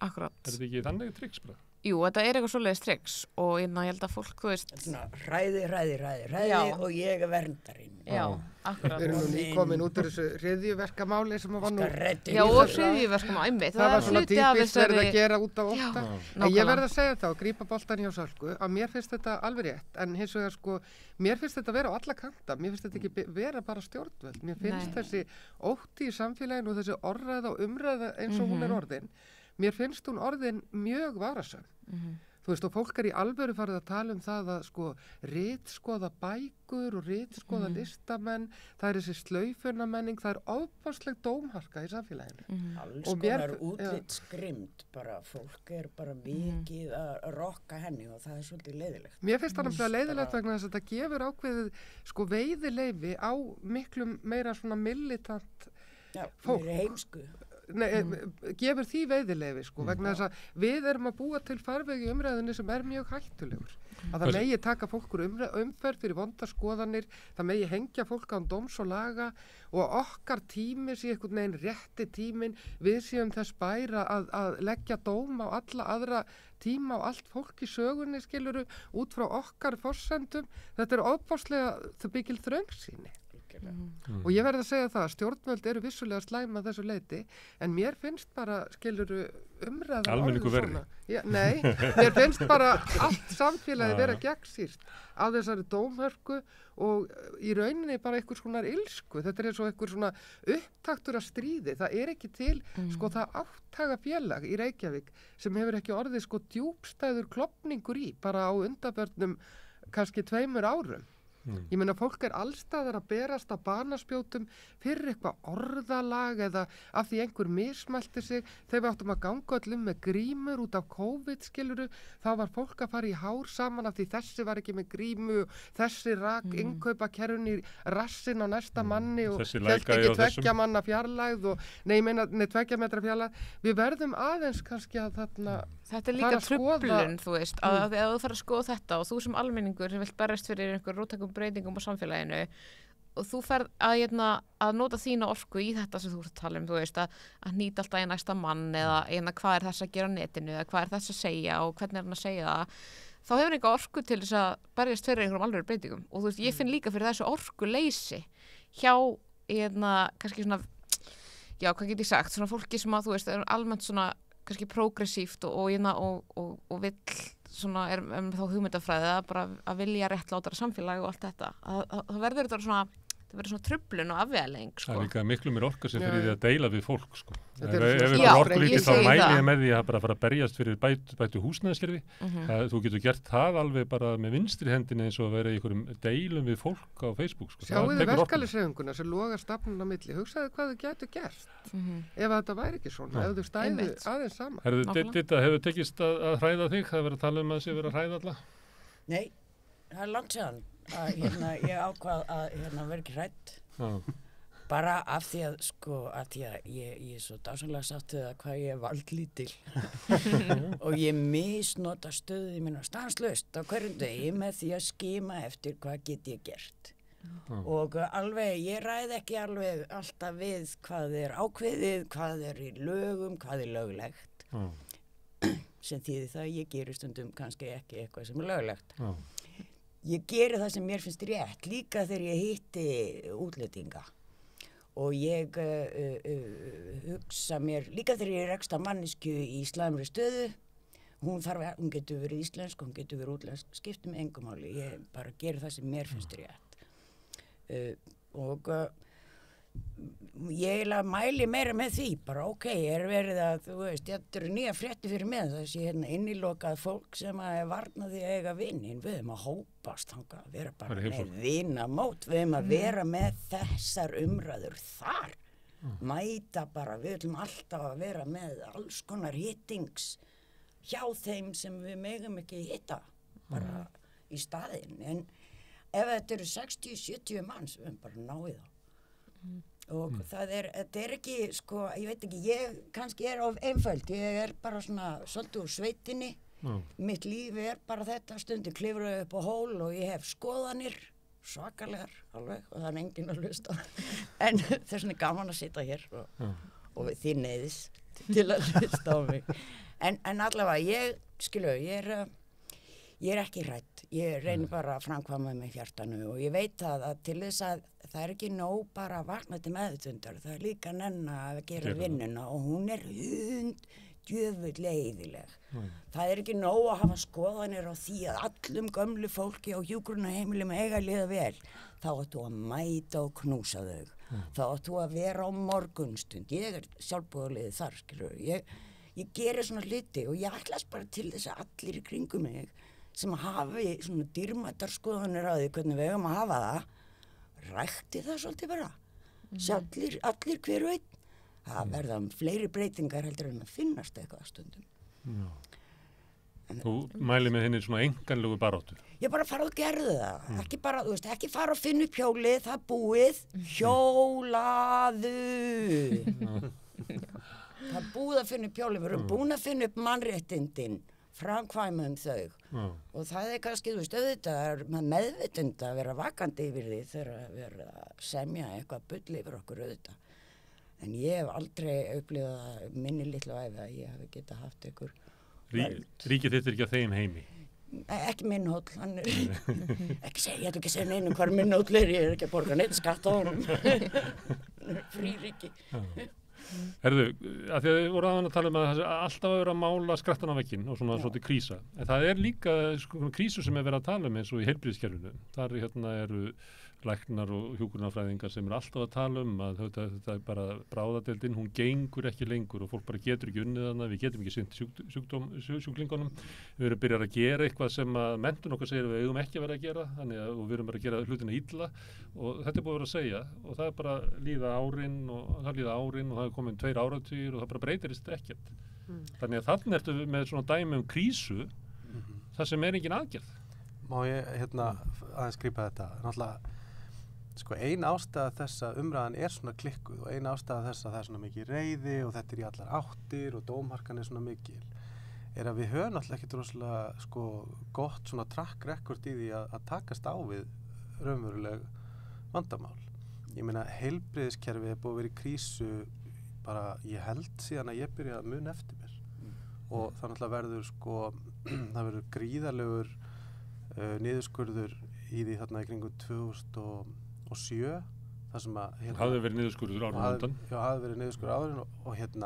[SPEAKER 4] akkurat.
[SPEAKER 1] Er þetta ekki þannig triks bara?
[SPEAKER 4] Jú, þetta er eitthvað svoleiðis triks og ég held að fólk, þú veist...
[SPEAKER 5] Svona, hræði, hræði, hræði, hræði
[SPEAKER 4] Já.
[SPEAKER 5] og ég er verndarinn.
[SPEAKER 4] Já, akkurat.
[SPEAKER 3] Við erum nú nýkomin út úr þessu hryðjuverkamáli sem var nú...
[SPEAKER 5] Reddi
[SPEAKER 4] Já, og
[SPEAKER 3] Ísrael-
[SPEAKER 4] hryðjuverkum á einmitt.
[SPEAKER 3] Það var svona
[SPEAKER 4] hluti af
[SPEAKER 3] típist verið
[SPEAKER 4] þessari-
[SPEAKER 3] að gera út á
[SPEAKER 4] Já,
[SPEAKER 3] ótta. En ég
[SPEAKER 4] nákvæmlega.
[SPEAKER 3] verð að segja þá, grípa boltan hjá Sölku, að mér finnst þetta alveg rétt, en hins vegar sko, mér finnst þetta vera á alla kanta, mér finnst þetta ekki be- vera bara stjórnvöld, mér finnst
[SPEAKER 4] Nei.
[SPEAKER 3] þessi ótti í samfélaginu og þessi orðræða og umræða eins og hún er
[SPEAKER 4] Mhm.
[SPEAKER 3] orðin, mér finnst hún orðin mjög varasam.
[SPEAKER 4] Mhm.
[SPEAKER 3] Þú veist, og fólk er í alvöru farið að tala um það að sko ritskoða bækur og ritskoða
[SPEAKER 4] Mhm.
[SPEAKER 3] listamenn, það er þessi slaufunamenning, það er ofbásleg dómharka í samfélaginu.
[SPEAKER 4] Mhm.
[SPEAKER 5] Alls
[SPEAKER 3] Og mér-
[SPEAKER 5] konar útlitt skrimd, bara fólk er bara mikið að rokka henni og það er svolítið leiðilegt.
[SPEAKER 3] Mér finnst það náttúrulega leiðilegt
[SPEAKER 5] bara-
[SPEAKER 3] vegna þess að þetta gefur ákveðið sko veiðileifi á miklum meira svona militant,
[SPEAKER 5] Já,
[SPEAKER 3] Fólk.
[SPEAKER 5] mér er heimsku.
[SPEAKER 3] nei, mm. gefur því veiðileifi sko vegna þess að við erum að búa til farvegi umræðinni sem er mjög hættulegur. Að það
[SPEAKER 1] Hvers-
[SPEAKER 3] megi taka fólk úr umræ- umferð fyrir vonda skoðanir, það megi hengja fólk án dóms og laga og okkar tími sé einhvern veginn rétti tímin, við séum þess bæra að, að leggja dóm á alla aðra tíma og allt fólk í sögunni skiluru út frá okkar forsendum. Þetta er ofbáslega þau byggil þröngsýni.
[SPEAKER 5] Algjörlega.
[SPEAKER 3] Og ég verð að segja það að stjórnvöld eru vissulega slæma að þessu leiti, en mér finnst bara, skiluru, umræða
[SPEAKER 1] Almenningur verri.
[SPEAKER 3] Já, nei, mér finnst bara allt samfélagi
[SPEAKER 1] Já.
[SPEAKER 3] vera gegnsýrt á þessari dómhörku og í rauninni bara einhvers konar ilsku. Þetta er eins og einhver svona upptaktur að stríði. Það er ekki til, sko, það áttaga félag í Reykjavík sem hefur ekki orðið sko djúpstæður klopningur í, bara á undabörnum kannski tveimur árum.
[SPEAKER 1] Mm.
[SPEAKER 3] Ég meina fólk er allstaðar að berast á banaspjótum fyrir eitthvað orðalag eða af því einhver mismælti sig. Þegar við áttum að ganga öllum með grímur út af COVID skiluru, þá var fólk að fara í hár saman af því þessi var ekki með grímu, þessi rak mm. innkaupakerfin í rassin á næsta manni og
[SPEAKER 1] Þessi
[SPEAKER 3] hélt
[SPEAKER 1] lækaði
[SPEAKER 3] ekki
[SPEAKER 1] á þessum.
[SPEAKER 3] tveggja manna fjarlægð og nei, ég meina, nei, tveggja metra fjarlægð. Við verðum aðeins kannski að þarna
[SPEAKER 4] Þetta er
[SPEAKER 3] fara
[SPEAKER 4] líka
[SPEAKER 3] að skoða-
[SPEAKER 4] truflun, þú veist, að, að, að þú fara að skoða þetta og þú sem almenningur sem vilt berjast fyrir einhver róttækum breytingum á samfélaginu og þú ferð að, hérna, að nota þína orku í þetta sem þú ert að tala um, þú veist, að, að nýta alltaf í næsta mann eða hérna, hvað er þess að gera á netinu eða hvað er þess að segja og hvernig er hann að segja það, þá hefur einhver orku til þess að berjast fyrir einhverjum alveg breytingum og þú veist, ég finn líka fyrir þessu orku leysi hjá, hérna, kannski svona, já, hvað get ég sagt, svona fólki sem að, þú veist, er almennt svona kannski progressíft og, og, hérna, og, og, og vill svona, er um, þá hugmyndafræði að bara að vilja réttlátara samfélag og allt þetta, að, að, það verður þetta svona, það verður svona truflun og afvegaling,
[SPEAKER 1] Það
[SPEAKER 4] sko.
[SPEAKER 1] er líka miklu mér orka sem
[SPEAKER 3] Já,
[SPEAKER 1] fyrir því
[SPEAKER 3] já.
[SPEAKER 1] að deila við fólk sko. Ef
[SPEAKER 3] Þetta er
[SPEAKER 1] ef
[SPEAKER 3] svona-
[SPEAKER 1] ykkur
[SPEAKER 4] Já,
[SPEAKER 1] orku lítið
[SPEAKER 4] ég
[SPEAKER 1] þá
[SPEAKER 4] segi
[SPEAKER 1] mæli
[SPEAKER 4] það.
[SPEAKER 1] ég með því að bara fara að berjast fyrir bætu, bætu húsnæðiskerfi.
[SPEAKER 4] Mhm.
[SPEAKER 1] Það, þú getur gert það alveg bara með vinstri hendinni eins og að vera í einhverjum deilum við fólk á Facebook sko.
[SPEAKER 3] Sjáu þið
[SPEAKER 1] tekur orkuna.
[SPEAKER 3] verkalishreyfinguna sem logar stafnun á milli, hugsaðu hvað þau getur gert
[SPEAKER 4] Mhm.
[SPEAKER 3] ef að þetta væri ekki svona,
[SPEAKER 1] Já.
[SPEAKER 3] ef þau stæðu
[SPEAKER 4] Einmitt.
[SPEAKER 3] aðeins saman.
[SPEAKER 1] Herðu,
[SPEAKER 4] Nákvæmlega.
[SPEAKER 1] Ditta, hefur tekist að, að hræða þig? Það er verið að tala um að sé verið að hræða alla?
[SPEAKER 5] Nei, það er langt séðan að hérna, ég ákvað að hérna, vera ekki hrædd.
[SPEAKER 1] Já.
[SPEAKER 5] Bara af því að, sko, af því að ég, ég er svo dásanlega sátt við að hvað ég er valdlítil og ég misnota stöðið mína stanslaust á hverjum degi með því að skima eftir hvað get ég gert.
[SPEAKER 1] Já.
[SPEAKER 5] Og uh, alveg, ég ræð ekki alveg alltaf við hvað er ákveðið, hvað er í lögum, hvað er löglegt,
[SPEAKER 1] Já.
[SPEAKER 5] sem þýðir það að ég gerir stundum kannski ekki eitthvað sem er löglegt.
[SPEAKER 1] Já.
[SPEAKER 5] Ég geri það sem mér finnst rétt, líka þegar ég hitti útlendinga. Og ég uh, uh, uh, hugsa mér, líka þegar ég rekst að mannesku í slæmri stöðu, hún, þarf, að- hún getur verið íslensk, hún getur verið útlensk, skiptum engum máli, ég bara geri það sem mér finnst rétt. Uh, og uh, ég eiginlega mæli meira með því, bara ok, er verið að, þú veist, þetta eru nýja frétti fyrir mig, þessi hérna innilokað fólk sem að er varnað því að eiga vinnin, við höfum að hópast þangað, vera bara
[SPEAKER 1] Það er
[SPEAKER 5] með
[SPEAKER 1] heimsókn.
[SPEAKER 5] vinamót, við höfum að vera með þessar umræður þar, mæta bara, við höfum alltaf að vera með alls konar hittings hjá þeim sem við megum ekki hitta, bara í staðinn, en ef þetta eru sextíu til sjötíu manns, við höfum bara að ná í það. Og það er, þetta er ekki, sko, ég veit ekki, ég kannski er of einföld, ég er bara svona svolítið úr sveitinni,
[SPEAKER 1] Já.
[SPEAKER 5] mitt líf er bara þetta, stundir klifra upp á hól og ég hef skoðanir, svakalegar alveg, og það er enginn að hlusta, en þess vegna er gaman að sitja hér og,
[SPEAKER 1] Já.
[SPEAKER 5] og þið neyðis til að hlusta á mig. En, en allavega, ég, skilu, ég er, uh, ég er ekki hrædd. Ég reynir bara að framkvæma með hjartanu og ég veit að, að til þess að það er ekki nóg bara að vakna til meðutundar, það er líka nenna að gera
[SPEAKER 1] Gera það.
[SPEAKER 5] vinnuna og hún er hund djöfull leiðileg.
[SPEAKER 1] Mm.
[SPEAKER 5] Það er ekki nóg að hafa skoðanir á því að allum gömlu fólki á hjúkrunarheimilum eiga að liða vel. Þá áttu að mæta og knúsa þau. Mm. Þá áttu að vera á morgunstund. Ég er sjálfboðaliði þar, skilur. Ég, ég gerir svona hluti og ég ætlast bara til þess að allir í kringum mig sem hafi svona dýrmættar skoðanir á því hvernig við eigum að hafa það, rækti það svolítið bara. Mm. Allir, allir hver og einn. Það verða fleiri breytingar heldur en að finnast eitthvað stundum.
[SPEAKER 1] Já. Þú mæli með henni svona enganlegu baráttu.
[SPEAKER 5] Ég bara fara og gerðu það. Mm. Ekki bara, þú veist, ekki fara og finna upp hjólið, það er búið. Hjólaðu! Það er búið að finna upp hjólið. Við erum búin að finna upp mannréttindin, framkvæmum þau. Mm. Og það er kannski, þú veist, auðvitað er meðvitund að vera vakandi yfir því þegar við erum að semja eitthvað bulli yfir okkur auðvitað. En ég hef aldrei upplifað minni litlu æfi að ég hef getað haft ykkur
[SPEAKER 1] Rí, Ríkið þitt er ekki að þeim heimi?
[SPEAKER 5] Ekki minn hóll, hann er ekki segja, ég ætla ekki að segja neinu hvar minn hóll er, ég er ekki að borga neitt skatt á honum. Frí ríki.
[SPEAKER 1] Herðu, að því að þið voru aðan að tala um að það sé alltaf að vera að mála skrattan á vegginn og svona svolítið krísa. En það er líka sko, krísu sem er verið að tala um eins og í heilbrigðiskerfinu. Þar hérna eru læknar og hjúkrunarfræðingar sem eru alltaf að tala um að þetta, þetta er bara bráðadeildin, hún gengur ekki lengur og fólk bara getur ekki unnið hana, við getum ekki sinnt sjúk, sjúkdóm, sjúklingunum. Við erum byrjar að gera eitthvað sem að menntun okkar segir við eigum ekki að vera að gera, þannig að við erum bara að gera hlutina illa og þetta er búið að vera að segja og það er bara líða árin og það líða árin og það er komin tveir áratugir og það bara breytirist ekkert. Mm. Þannig að þannig ertu með svona dæmi um krísu, mm-hmm. það sem er engin aðgerð.
[SPEAKER 2] Má ég hérna aðeins grípa þetta, náttúrulega sko ein ástæða þess að umræðan er svona klikkuð og ein ástæða þess að það er svona mikið reiði og þetta er í allar áttir og dómharkan er svona mikil er að við höfum náttúrulega ekki droslega sko gott svona track record í því að, að takast á við raunveruleg vandamál. Ég meina heilbrigðiskerfið er búið að vera í krísu bara ég held síðan að ég byrja að muna eftir mér mm. og það náttúrulega verður sko það verður gríðarlegur uh, niðurskurður í því þarna í kringum tvö þúsund og og sjö það sem að hérna,
[SPEAKER 1] hafði verið niðurskurður árið undan
[SPEAKER 2] já, hafði verið niðurskurður árið og, og hérna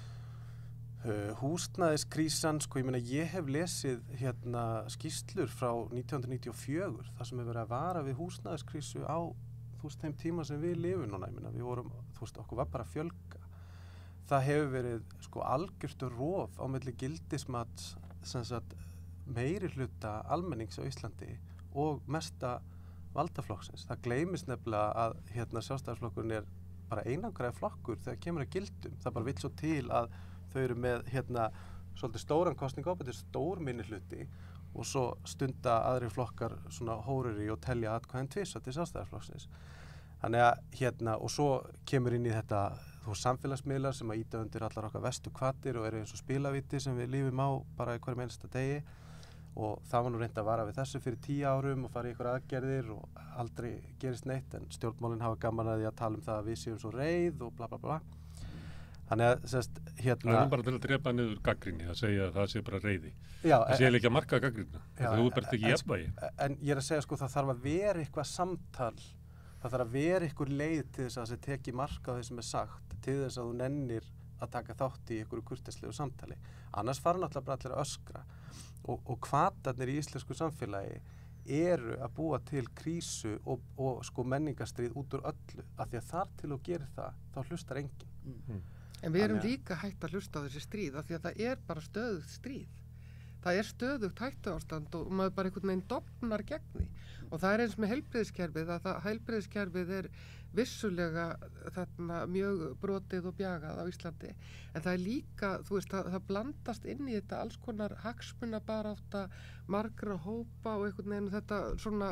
[SPEAKER 2] uh, húsnæðiskrísan sko, ég meina ég hef lesið hérna skýrslur frá nítján hundruð níutíu og fjögur þar sem hefur verið að vara við húsnæðiskrísu á þú veist þeim tíma sem við lifum núna ég meina við vorum, þú veist, okkur var bara að fjölga það hefur verið sko algjört rof á milli gildismats sem sagt meiri hluta almennings á Íslandi og mesta valdaflokksins. Það gleymist nefnilega að hérna sjálfstæðisflokkurinn er bara einangraði flokkur þegar kemur að gildum. Það bara vill svo til að þau eru með hérna svolítið stóran kosningaábyrgð, stór minnihluti og svo stunda aðrir flokkar svona hóruri og telja atkvæðin tvisvar til sjálfstæðisflokksins. Þannig að hérna og svo kemur inn í þetta þú samfélagsmiðlar sem að íta undir allar okkar vestu hvatir og eru eins og spilavíti sem við lífum á bara í hverjum einasta degi. Og það var nú reynt að vara við þessu fyrir tíu árum og fara í ykkur aðgerðir og aldrei gerist neitt en stjórnmálin hafa gaman að því að tala um það að við séum svo reið og bla bla bla. Þannig að sérst hérna...
[SPEAKER 1] Það er bara til að drepa niður gagnrýni að segja að það sé bara reiði.
[SPEAKER 2] Já,
[SPEAKER 1] það sé ekki að marka gagnrýnina. Það er bara ekki jafnvægi.
[SPEAKER 2] En ég er að segja sko það þarf að vera eitthvað samtal, það þarf að vera ykkur leið til þess að það teki marka á því sem er sagt, til þess að þú nennir að taka þátt í ykkur kurteislegu samtali. Annars fara náttúrulega bara allir að öskra. Og, og hvatarnir í íslensku samfélagi eru að búa til krísu og, og sko menningarstríð út úr öllu af því að þar til þú gerir það þá hlustar enginn.
[SPEAKER 3] Mm. En við erum líka hægt að hlusta á þessi stríð af því að það er bara stöðugt stríð. Það er stöðugt hættuástand og maður bara einhvern veginn dofnar gegn því og það er eins með heilbrigðiskerfið að það, heilbrigðiskerfið er vissulega þarna mjög brotið og bjagað á Íslandi en það er líka, þú veist, það, það blandast inn í þetta alls konar hagsmunabarátta margra hópa og einhvern veginn þetta svona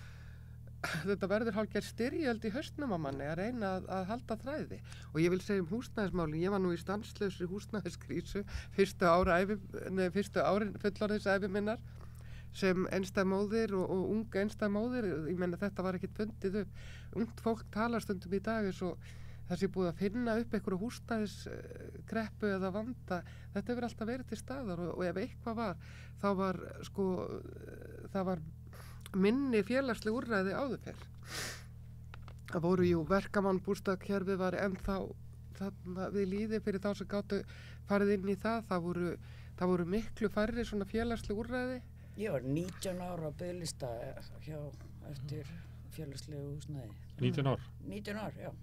[SPEAKER 3] þetta verður hálfgerð styrjöld í haustnum á manni að reyna að, að halda þræði og ég vil segja um húsnæðismálin, ég var nú í stanslausri húsnæðiskrísu fyrstu ára ævi, nei, fyrstu árin fullorðins ævi minnar sem einstæð móðir og, og unga einstæð móðir, ég menna þetta var ekkert fundið upp, ungt fólk talar stundum í dag eins og það sé búið að finna upp einhverju húsnæðiskreppu eða vanda, þetta hefur alltaf verið til staðar og, og ef eitthvað var, þá var sko, það var minni félagsleg úrræði áður fyrr. Það voru jú verkamann bústaðkerfið var ennþá þarna við líði fyrir þá sem gátu farið inn í það, það voru, það voru miklu færri svona félagsleg úrræði.
[SPEAKER 5] Ég var nítján ára á biðlista hjá eftir félagslegu húsnæði.
[SPEAKER 1] nítján ár?
[SPEAKER 5] nítján ár, já.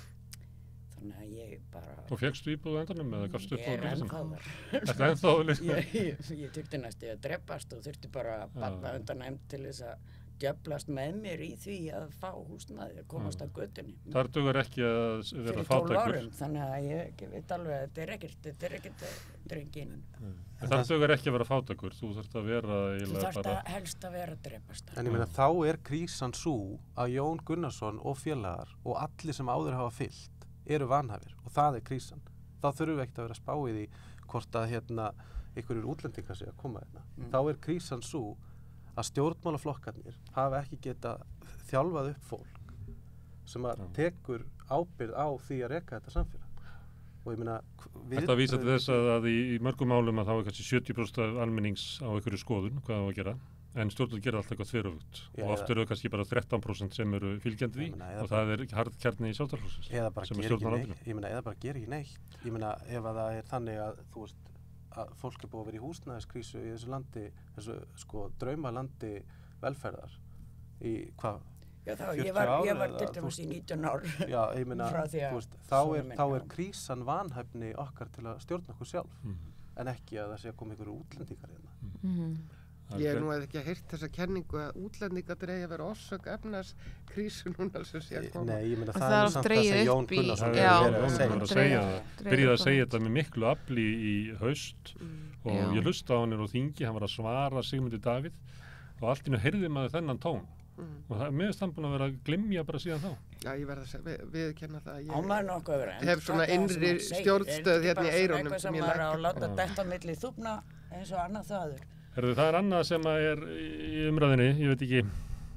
[SPEAKER 5] Þannig að ég bara...
[SPEAKER 1] Og fékkstu íbúð á endanum eða gafstu upp á
[SPEAKER 5] Ég er
[SPEAKER 1] listanum?
[SPEAKER 5] ennþá þar.
[SPEAKER 1] Ertu ennþá á listanum?
[SPEAKER 5] Ég, ég, ég þurfti næstu að dreppast og þurfti bara að babba undan heim til þess að djöflast með mér í því að fá húsnæði að komast að götunni.
[SPEAKER 1] Þar dugar ekki að vera
[SPEAKER 5] Fyrir tólf
[SPEAKER 1] fátækur.
[SPEAKER 5] árum, þannig að ég, ég veit alveg að þetta er ekkert, þetta er ekkert drengin.
[SPEAKER 1] En þar dugar ekki að vera fátækur, þú þarft að vera
[SPEAKER 5] Þú
[SPEAKER 1] eiginlega
[SPEAKER 5] þarft
[SPEAKER 1] bara...
[SPEAKER 5] að helst að vera að dreppast.
[SPEAKER 2] En ég meina þá er krísan svo að Jón Gunnarsson og félagar og allir sem áður hafa fyllt eru vanhæfir og það er krísan. Þá þurfum við ekkert að vera að spá í því hvort að hérna einhverjir útlendingar sé að koma hérna.
[SPEAKER 5] Mm.
[SPEAKER 2] Þá er krísan svo að stjórnmálaflokkarnir hafa ekki getað þjálfað upp fólk sem að
[SPEAKER 1] Já.
[SPEAKER 2] tekur ábyrgð á því að reka þetta samfélag. Og ég meina... við-
[SPEAKER 1] Þetta vísar til þess að, að í, í mörgum málum að þá er kannski sjötíu prósent af almennings á einhverju skoðun, hvað það á að gera, en stjórnvöld gera alltaf eitthvað þveröfugt.
[SPEAKER 2] Já,
[SPEAKER 1] Og oft
[SPEAKER 2] eða-
[SPEAKER 1] eru það kannski bara þrettán prósent sem eru fylgjandi því
[SPEAKER 2] Ég meina, eða
[SPEAKER 1] og það er harðkjarni í sjálfstæðarflokksins
[SPEAKER 2] eða bara
[SPEAKER 1] sem er
[SPEAKER 2] gera ekki
[SPEAKER 1] stjórnarandinu.
[SPEAKER 2] neitt. Ég meina, eða bara gera ekki neitt. Ég meina, ef að það er þannig að, þú veist, að fólk er búið að vera í húsnæðiskrísu í þessu landi, þessu sko draumalandi velferðar í hvað?
[SPEAKER 5] Já, þá, ég
[SPEAKER 2] fjörutíu
[SPEAKER 5] var,
[SPEAKER 2] ár
[SPEAKER 5] ég var
[SPEAKER 2] eða,
[SPEAKER 5] til
[SPEAKER 2] þú
[SPEAKER 5] dæmis
[SPEAKER 2] veist-
[SPEAKER 5] í nítján ár.
[SPEAKER 2] Já, ég meina,
[SPEAKER 5] Frá því að
[SPEAKER 2] þú veist, þá
[SPEAKER 5] sonur
[SPEAKER 2] er,
[SPEAKER 5] minn,
[SPEAKER 2] þá
[SPEAKER 5] já.
[SPEAKER 2] er krísan vanhæfni okkar til að stjórna okkur sjálf,
[SPEAKER 1] Mm.
[SPEAKER 2] en ekki að það sé að koma einhverju útlendingar hérna.
[SPEAKER 4] Mhm.
[SPEAKER 1] Það
[SPEAKER 3] Ég
[SPEAKER 1] er
[SPEAKER 3] er nú eða ekki að heyrt þessa kenningu að útlendingar eigi að vera orsök efnarskrísu núna sem sé að koma.
[SPEAKER 2] Nei, ég meina,
[SPEAKER 4] Og
[SPEAKER 2] það
[SPEAKER 4] það
[SPEAKER 2] er
[SPEAKER 4] er
[SPEAKER 2] nú samt það
[SPEAKER 4] dregið
[SPEAKER 2] sem Jón
[SPEAKER 4] upp í-
[SPEAKER 2] Gunnarsson
[SPEAKER 1] Það
[SPEAKER 4] Já,
[SPEAKER 2] hefur
[SPEAKER 1] er
[SPEAKER 2] verið að
[SPEAKER 1] Jón
[SPEAKER 2] segja.
[SPEAKER 1] var að
[SPEAKER 4] Dreifð-
[SPEAKER 1] segja,
[SPEAKER 4] dreifð
[SPEAKER 1] byrjaði að
[SPEAKER 4] upp á
[SPEAKER 1] segja
[SPEAKER 4] þetta.
[SPEAKER 1] þetta með miklu afli í haust
[SPEAKER 3] Mm.
[SPEAKER 1] og
[SPEAKER 4] Já.
[SPEAKER 1] ég hlusta á hann á þingi, hann var að svara Sigmundi Davíð og allt í nú heyrði maður þennan tón
[SPEAKER 3] Mm.
[SPEAKER 1] og það er meðist hann búin að vera að glimja bara síðan þá.
[SPEAKER 3] Já, ég verð að segja, við, viðurkenna það að
[SPEAKER 5] Á
[SPEAKER 3] ég...
[SPEAKER 5] maður nokkuð að vera.
[SPEAKER 3] Hef svona innri stjórnstöð hérna í eyrunum
[SPEAKER 5] sem
[SPEAKER 3] sem ég
[SPEAKER 5] ég lært.
[SPEAKER 3] lækka.
[SPEAKER 5] Eitthvað sem maður á að láta
[SPEAKER 1] Já.
[SPEAKER 5] detta milli þúfna eins og annað þaður.
[SPEAKER 1] Herðu, það er annað sem að er í umræðinni, ég veit ekki,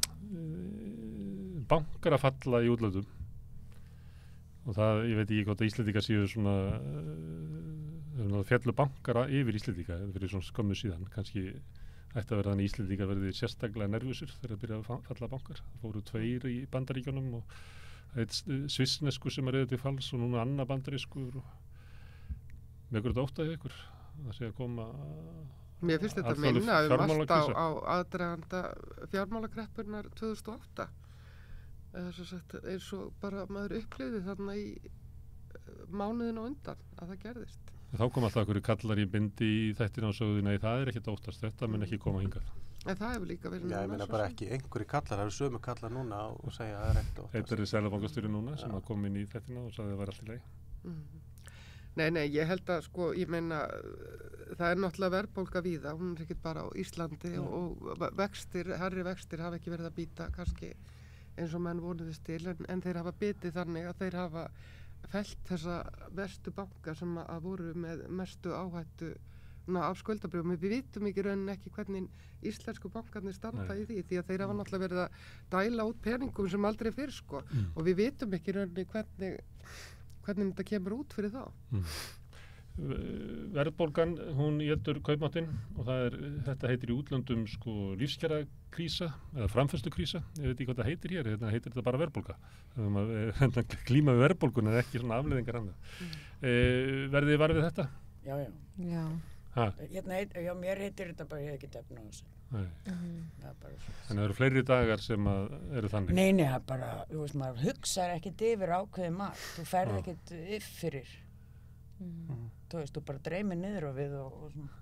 [SPEAKER 1] eh, bankar að falla í útlöndum og það, ég veit ekki hvort að Íslendingar séu svona, uh, fjallu bankara yfir Íslendinga fyrir svona skömmu síðan, kannski ætti að vera þannig Íslendingar verði sérstaklega nervusir þegar það byrja að fa- falla bankar. Það fóru tveir í Bandaríkjunum og eitt svissnesku sem er reyðið til falls og núna annar bandarískur og með ykkur þetta óttaði ykkur það sé að koma
[SPEAKER 3] Mér finnst þetta
[SPEAKER 1] alþjóðleg
[SPEAKER 3] minna um allt á,
[SPEAKER 1] fjármálakrísa.
[SPEAKER 3] á aðdraganda fjármálakreppunar tvö þúsund og átta. Eða svo sagt, eins og bara maður upplifði þarna í eh, mánuðin á undan að það gerðist.
[SPEAKER 1] Þá kom alltaf einhverju kallar í bindi í þættina og sögðu nei það er ekkert að óttast, þetta mun ekki koma hingað.
[SPEAKER 3] En það hefur líka verið
[SPEAKER 2] Já, ég
[SPEAKER 3] núna
[SPEAKER 2] meina
[SPEAKER 3] svo
[SPEAKER 2] bara
[SPEAKER 3] sem.
[SPEAKER 2] ekki einhverju kallar, það eru sömu kallar núna og segja að það er ekkert
[SPEAKER 1] Eitt er Seðlabankastjóri núna sem
[SPEAKER 2] Já.
[SPEAKER 1] að kom inn í þættina og sagði að það var allt í lagi.
[SPEAKER 3] Mhm. Nei, nei, ég held að sko, ég meina, uh, það er náttúrulega verðbólga víða, hún er ekkert bara á Íslandi
[SPEAKER 5] Já.
[SPEAKER 3] og, og vextir, herri vextir hafa ekki verið að býta kannski eins og menn vonuðist til, en, en þeir hafa bitið þannig að þeir hafa fellt þessa verstu banka sem að, að voru með mestu áhættu na, af skuldabrjöfum. Við vitum ekki raunin ekki hvernig íslensku bankarnir standa
[SPEAKER 1] Nei.
[SPEAKER 3] í því, því að þeir hafa náttúrulega verið að dæla út peningum sem aldrei fyrr sko
[SPEAKER 1] Mm.
[SPEAKER 3] og við vitum ekki raunin hvernig hvernig þetta kemur út fyrir þá.
[SPEAKER 1] Verðbólgan, hún étur kaupmáttinn og það er, þetta heitir í útlöndum sko lífskjara krísa eða framfæstukrísa, ég veit ekki hvað það heitir hér, hérna heitir þetta bara verðbólga. Þannig að hérna, klíma við verðbólgun er ekki svona afleiðingar hann. Mm. E, verðið þið varfið þetta?
[SPEAKER 5] Já, já.
[SPEAKER 4] Já.
[SPEAKER 1] Ha?
[SPEAKER 5] Hérna heit, já, mér heitir þetta bara, ég hef ekki efna á þessu.
[SPEAKER 1] Nei.
[SPEAKER 4] Mhm.
[SPEAKER 5] Það er bara svo.
[SPEAKER 1] Þannig að það eru fleiri dagar sem að eru þannig.
[SPEAKER 5] Nei, nei, það er bara, þú veist, maður hugsaður ekkert yfir ákveðið mat. Þú ferð
[SPEAKER 1] Já.
[SPEAKER 5] ekkert upp fyrir.
[SPEAKER 4] Mhm.
[SPEAKER 5] Þú veist, þú bara dreymir niður á við og, og svona.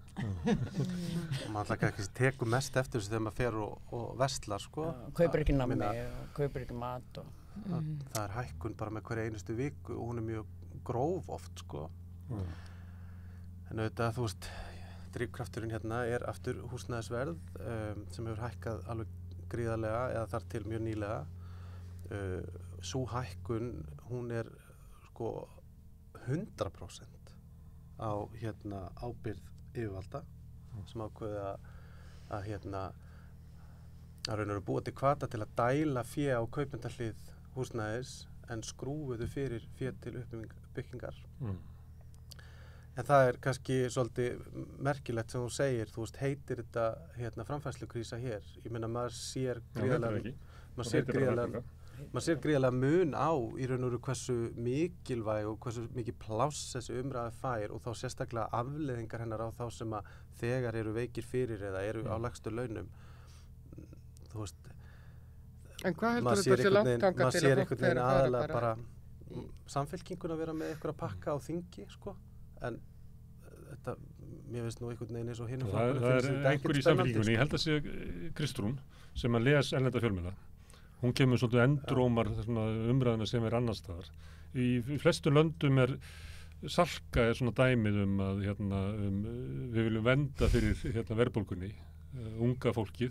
[SPEAKER 2] og maður alltaf ekki tekur mest eftir þessu þegar maður fer og, og verslar sko.
[SPEAKER 5] Já, kaupir ekki nammi
[SPEAKER 2] Meina,
[SPEAKER 5] og kaupir ekki mat og...
[SPEAKER 2] að, það er hækkun bara með hverja einustu viku og hún er mjög gróf oft sko.
[SPEAKER 1] Já.
[SPEAKER 2] En auðvitað, þú veist, drifkrafturinn hérna er aftur húsnæðisverð um, sem hefur hækkað alveg gríðarlega eða þar til mjög nýlega. Uh, sú hækkun, hún er sko hundrað prósent á hérna ábyrgð yfirvalda sem ákveði að, að hérna að raun og veru búa til hvata til að dæla fé á kaupendahlið húsnæðis en skrúfuðu fyrir fér til uppbyggingar.
[SPEAKER 1] Mm.
[SPEAKER 2] En það er kannski svolítið merkilegt sem þú segir, þú veist, heitir þetta hérna, framfærslukrísa hér. Ég meina, maður sér gríðarlega, maður sér gríðarlega, maður sér gríðarlega mun á í raun og veru hversu mikilvæg og hversu mikið pláss þessi umræða fær og þá sérstaklega afleiðingar hennar á þá sem að þegar eru veikir fyrir eða eru á lægstu launum. Þú veist,
[SPEAKER 3] En hvað heldur
[SPEAKER 2] maður
[SPEAKER 3] þetta
[SPEAKER 2] sér
[SPEAKER 3] sé
[SPEAKER 2] einhvern
[SPEAKER 3] langt
[SPEAKER 2] veginn,
[SPEAKER 3] ganga
[SPEAKER 2] maður
[SPEAKER 3] til
[SPEAKER 2] sér
[SPEAKER 3] að fólk
[SPEAKER 2] einhvern
[SPEAKER 3] fer
[SPEAKER 2] veginn
[SPEAKER 3] að fara
[SPEAKER 2] aðalega
[SPEAKER 3] bara
[SPEAKER 2] bara samfylkinguna vera með einhverja pakka á þingi, sko, en þetta, mér finnst nú einhvern veginn eins og hinum
[SPEAKER 1] Það, það er einhver í samfélkingunni, ég held að sé Kristrún sem að les erlenda fjölmiðla. Hún kemur svolítið endrómar umræðina sem er annars staðar. Í, í flestum löndum er Salka er svona dæmið um að hérna, um, við viljum venda fyrir hérna, verðbólgunni, uh, unga fólkið.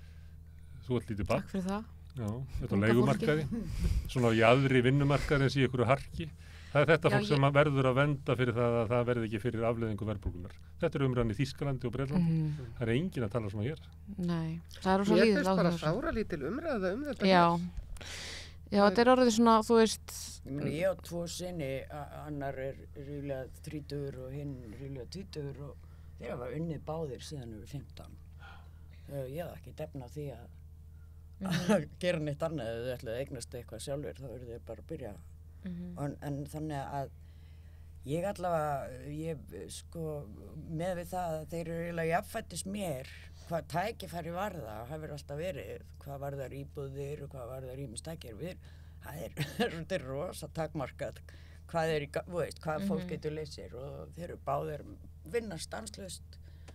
[SPEAKER 1] Þú ert lítið barn.
[SPEAKER 4] Takk fyrir það.
[SPEAKER 1] Já, þetta
[SPEAKER 4] Unga
[SPEAKER 1] er leigumarkaði, svona í aðri vinnumarkaði eins í einhverju harki. Það er þetta
[SPEAKER 4] Já,
[SPEAKER 1] fólk sem
[SPEAKER 4] ég-
[SPEAKER 1] verður að venda fyrir það að það verði ekki fyrir afleiðingu verðbólgunar. Þetta er umræðan í Þýskalandi og Breitlandi.
[SPEAKER 4] Mm.
[SPEAKER 1] Það er enginn að tala svona hér.
[SPEAKER 4] Nei, það er svo
[SPEAKER 3] Mér
[SPEAKER 4] líðið
[SPEAKER 3] finnst
[SPEAKER 4] á
[SPEAKER 3] bara
[SPEAKER 4] þessu.
[SPEAKER 3] sára lítil umræða um þetta.
[SPEAKER 4] Já, já, þetta er orðið svona, þú veist,
[SPEAKER 5] Ég meina, ég á tvo sinni, a- annar er ríflega þrítugur og hinn ríflega tvítugur og þeir hafa unnið báðir síðan yfir fimmtán. Uh, ég hafði ekki defna því að að gera neitt annað ef þau ætlaðu að eignast eitthvað sjálfur, þá eru þau bara að byrja.
[SPEAKER 4] Mhm.
[SPEAKER 5] En, en þannig að ég allavega, ég sko, með við það að þeir eru eiginlega jafnfættis mér, hvað tækifæri varða, hefur alltaf verið, hvað varðar íbúðir og hvað varðar ímistækir við, það er, þetta er rosa takmarkað, hvað er í, ga- þú veist, hvað fólk
[SPEAKER 4] Mhm.
[SPEAKER 5] getur leysir og þeir eru báðir vinna stanslaust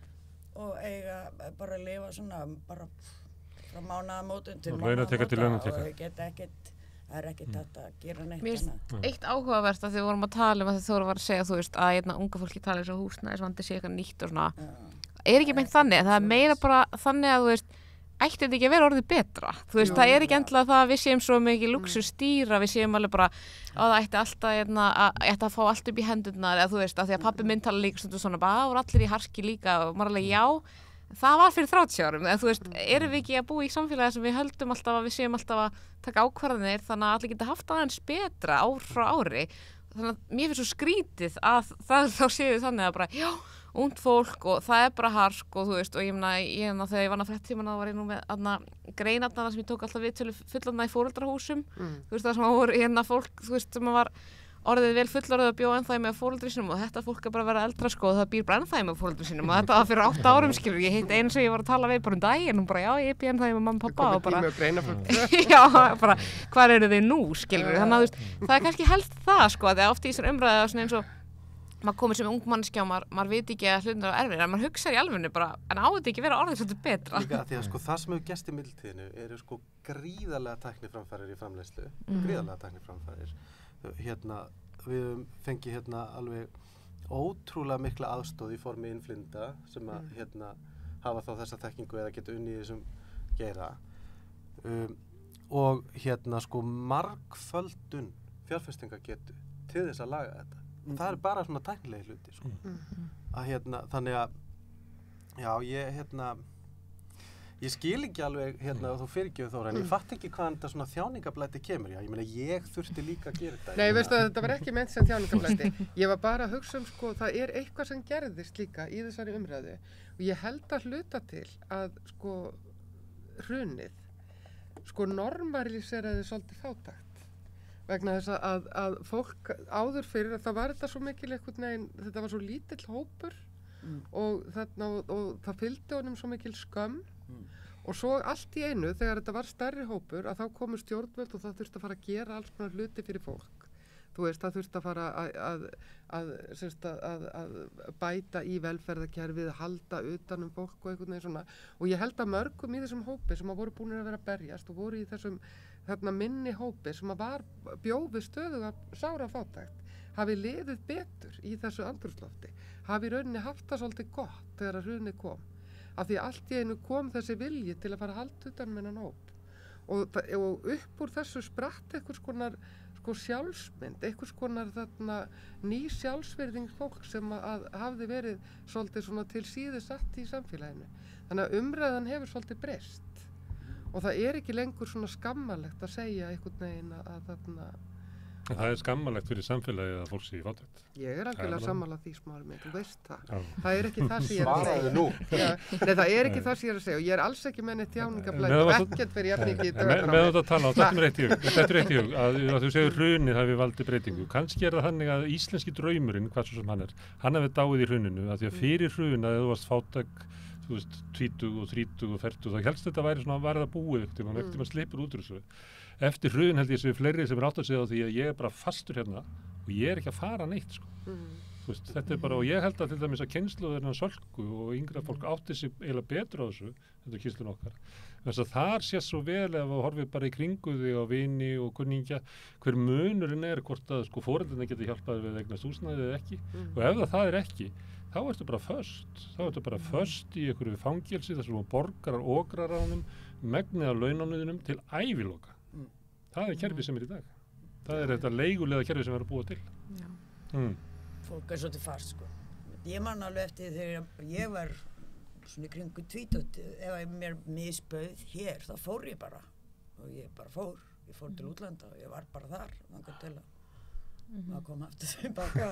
[SPEAKER 5] og eiga bara að lifa svona bara frá mánaðamótum til
[SPEAKER 1] Og launateka til
[SPEAKER 5] mánaðamóta
[SPEAKER 1] launateka.
[SPEAKER 5] og þau geta ekkert, það er ekkert hægt að gera neitt
[SPEAKER 4] Mér finnst
[SPEAKER 5] annað.
[SPEAKER 4] eitt áhugavert að því við vorum að tala um að þið voru að segja, þú veist, að hérna, unga fólki tala eins og húsnæðisvandi sé eitthvað nýtt og svona.
[SPEAKER 5] Já.
[SPEAKER 4] Er ekki meint þannig, það er meira bara þannig að, þú veist, ætti þetta ekki að vera orðið betra? Þú veist,
[SPEAKER 3] Jú,
[SPEAKER 4] það er ekki
[SPEAKER 5] já.
[SPEAKER 4] endilega það að við séum svo mikið luxus stýra, við séum alveg bara að það ætti alltaf, hérna, að, ætti að fá allt upp í hendurnar, eða þú veist, að því að pabbi minn tala líka svona svona, bara, að voru allir í harki líka og maður alveg, já, það var fyrir þrjátíu árum, en þú veist, erum við ekki að búa í samfélagi sem við höldum alltaf að við séum alltaf að taka ákvarðanir þannig að allir geta haft aðeins betra ár frá ári, þannig að mér finnst svo skrítið að það þá séu þannig að bara, já, ungt fólk og það er bara hark og þú veist, og ég meina, ég meina þegar ég vann að fréttatímann þá var ég nú með aðna greinarnar sem ég tók alltaf viðtölu fullanna í fóreldrahúsum,
[SPEAKER 3] Mm.
[SPEAKER 4] þú veist, það sem að voru hérna fólk, þú veist, sem að var orðið vel fullorðið að bjóða ennþá með fóreldri sinum og þetta fólk er bara að vera eldra sko og það býr bara ennþá með fóreldri sinum og þetta var fyrir átta árum skilur, ég hitt einu sem ég var að tala við bara um daginn og bara já, ég býr ennþá með mamma og pappa og bara,
[SPEAKER 3] Tími að greina fólk.
[SPEAKER 4] já, bara, hvar eru þið nú skilur, þannig að þú veist, það er kannski helst það sko, þegar oft í þessar umræða svona eins og maður komið sem ung manneskja og maður, maður veit ekki að hlunar á erfið, en maður hugsaði í alvegni bara, en á þetta ekki vera orðið svolítið betra.
[SPEAKER 2] Líka að því að sko það sem hefur gerst í mildtíðinu eru sko gríðarlega tækniframfærir í framleiðslu,
[SPEAKER 4] Mhm.
[SPEAKER 2] gríðarlega tækniframfærir. Hérna, við höfum fengið hérna alveg ótrúlega mikla aðstóð í formi innflinda sem að hérna hafa þá þessa þekkingu eða geta unnið í þessum geira. Um, og hérna sko margföldun fjárfestingagetu til þess að laga þetta. Og það er bara svona tæknilegi hluti sko. Að hérna, þannig að já, ég hérna ég skil ekki alveg hérna og þú fyrirgefur Þóra, en ég fatt ekki hvaðan þetta svona þjáningablæti kemur. Já, ég meina ég þurfti líka að gera þetta.
[SPEAKER 3] Nei,
[SPEAKER 2] Ég
[SPEAKER 3] veistu
[SPEAKER 2] meina-
[SPEAKER 3] að þetta var ekki meint sem þjáningablæti. Ég var bara að hugsa um, sko, það er eitthvað sem gerðist líka í þessari umræðu og ég held að hluta til að, sko, hrunið, sko, normaliseraði svolítið fátækt. Vegna þess að, að fólk áður fyrir að það var þetta svo mikil einhvern veginn, þetta var svo lítill hópur
[SPEAKER 5] Mm.
[SPEAKER 3] og, þarna, og, og það fylgdi honum svo mikil skömm
[SPEAKER 5] Mm.
[SPEAKER 3] og svo allt í einu þegar þetta var stærri hópur að þá komu stjórnvöld og það þurfti að fara að gera alls konar hluti fyrir fólk. Þú veist, það þurfti að fara að, að, að, semst, að, að, að bæta í velferðarkerfið, halda utan um fólk og einhvern veginn svona. Og ég held að mörgum í þessum hópi sem að voru búin að vera að berjast og voru í þessum þarna, minni hópi sem að var bjóði stöðuga sára fátækt hafi liðið betur í þessu andrúmslofti, hafi í rauninni haft það svolítið gott þegar að hrunið kom. Af því allt í einu kom þessi vilji til að fara að halda utan með hennan hóp. Og, þa- og upp úr þessu spratt einhvers konar sko, sjálfsmynd, einhvers konar þarna, ný sjálfsvirðing fólk sem að hafði verið svolítið svona til síðu satt í samfélaginu. Þannig að umræðan hefur svolítið breyst. Og það er ekki lengur svona skammalegt að segja einhvern veginn að, að þarna
[SPEAKER 1] En það er skammalegt fyrir samfélagið að fólk sé í fátækt.
[SPEAKER 3] Ég er
[SPEAKER 1] Það
[SPEAKER 3] algjörlega
[SPEAKER 1] er
[SPEAKER 3] sammála því Smári minn, þú veist það.
[SPEAKER 1] Já.
[SPEAKER 3] Það er ekki það sem ég er að
[SPEAKER 2] Svaraðu
[SPEAKER 3] segja.
[SPEAKER 2] nú.
[SPEAKER 3] Já, nei, það er ekki það sem ég er að segja og ég er alls ekki með neitt
[SPEAKER 1] Nei,
[SPEAKER 3] tjáningablæð
[SPEAKER 1] það
[SPEAKER 3] og
[SPEAKER 1] var svo-
[SPEAKER 3] ekkert fyrir jafningið í
[SPEAKER 1] En með,
[SPEAKER 3] dögum
[SPEAKER 1] með þetta að tala, og þetta er eitt í hug, þetta er eitt í hug að, að þú segir hrunið hafi valdið breytingu. Kannski er það þannig að íslenski draumurinn, hvað svo sem hann er, hann hafi dáið í hruninu, að því að fyrir hrun að þú varst fátæk, þú veist, tvítug og þrítug og fertug, þá helst þetta væri svona að væri það búið ekkert, mm. ekkert maður slipur út úr þessu. Eftir hrun held ég séu fleiri sem er átt að segja á því að ég er bara fastur hérna og ég er ekki að fara neitt, sko.
[SPEAKER 3] Mm.
[SPEAKER 1] Þú veist, þetta er bara, og ég held að til dæmis að kynslóðirna Sölku og yngra fólk átti sig eiginlega betur á þessu, þetta er kynslun okkar. Þess að þar sést svo vel ef við horfum bara í kringu þig á vini og kunningja, hver munurinn er hvort að sko foreldrina geti hjálpað við eignast húsnæði eða ekki.
[SPEAKER 3] Mm.
[SPEAKER 1] Og ef það, það er ekki, þá ertu bara föst. Þá ertu bara föst í einhverju fangelsi þar sem þú borgarar okrar á honum, megnið af launanuðinum til æviloka.
[SPEAKER 5] Mm.
[SPEAKER 1] Það er kerfið sem er í dag. Það er þetta leigulega kerfið sem er að búa til.
[SPEAKER 4] Já.
[SPEAKER 1] Mm.
[SPEAKER 5] Fólk er svolítið fast, sko. Ég man alveg eftir þegar ég var svona í kringu tvítugt, ef ég mér misbauð hér, þá fór ég bara. Og ég bara fór. Ég fór til útlanda og ég var bara þar, þangað til að maður kom aftur tilbaka.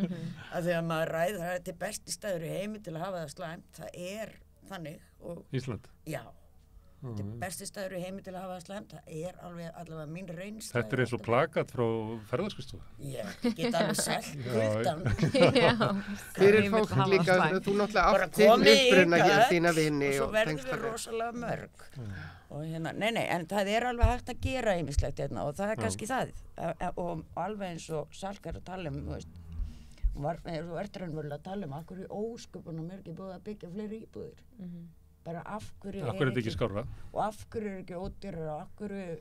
[SPEAKER 5] Að þegar maður ræður, það er til besti staður í heimi til að hafa það slæmt, það er þannig. Og,
[SPEAKER 1] Ísland.
[SPEAKER 5] já,
[SPEAKER 1] Mm.
[SPEAKER 5] til besti staður í heimi til að hafa það slæmt, það er alveg allavega mín reynsla.
[SPEAKER 1] Þetta er eins og plakat frá ferðarskristofu.
[SPEAKER 5] Ég get alveg selt
[SPEAKER 1] Já,
[SPEAKER 5] kuldan.
[SPEAKER 4] Já.
[SPEAKER 3] Fyrir
[SPEAKER 4] Ég vil
[SPEAKER 3] fólk
[SPEAKER 4] hafa
[SPEAKER 3] líka,
[SPEAKER 4] slæmt.
[SPEAKER 3] þú náttúrulega
[SPEAKER 5] Bara
[SPEAKER 3] átt til
[SPEAKER 5] komið
[SPEAKER 3] uppruna hér
[SPEAKER 5] hingað
[SPEAKER 3] þína vini
[SPEAKER 5] og svo
[SPEAKER 3] og
[SPEAKER 5] verðum
[SPEAKER 3] tengst
[SPEAKER 5] við
[SPEAKER 3] það við.
[SPEAKER 5] rosalega mörg. Og hérna, nei, nei, en það er alveg hægt að gera ýmislegt hérna og það er
[SPEAKER 1] Já.
[SPEAKER 5] kannski það. A- a- Og alveg eins og Salka er að tala um, þú veist, hún var, eh, þú ert raunverulega að tala um af hverju ósköpunum er ekki búið að byggja fleiri íbúðir.
[SPEAKER 4] Mhm.
[SPEAKER 5] Bara af hverju
[SPEAKER 1] Akkur er þetta ekki skárra?
[SPEAKER 5] og af hverju er ekki ódýrar og af hverju,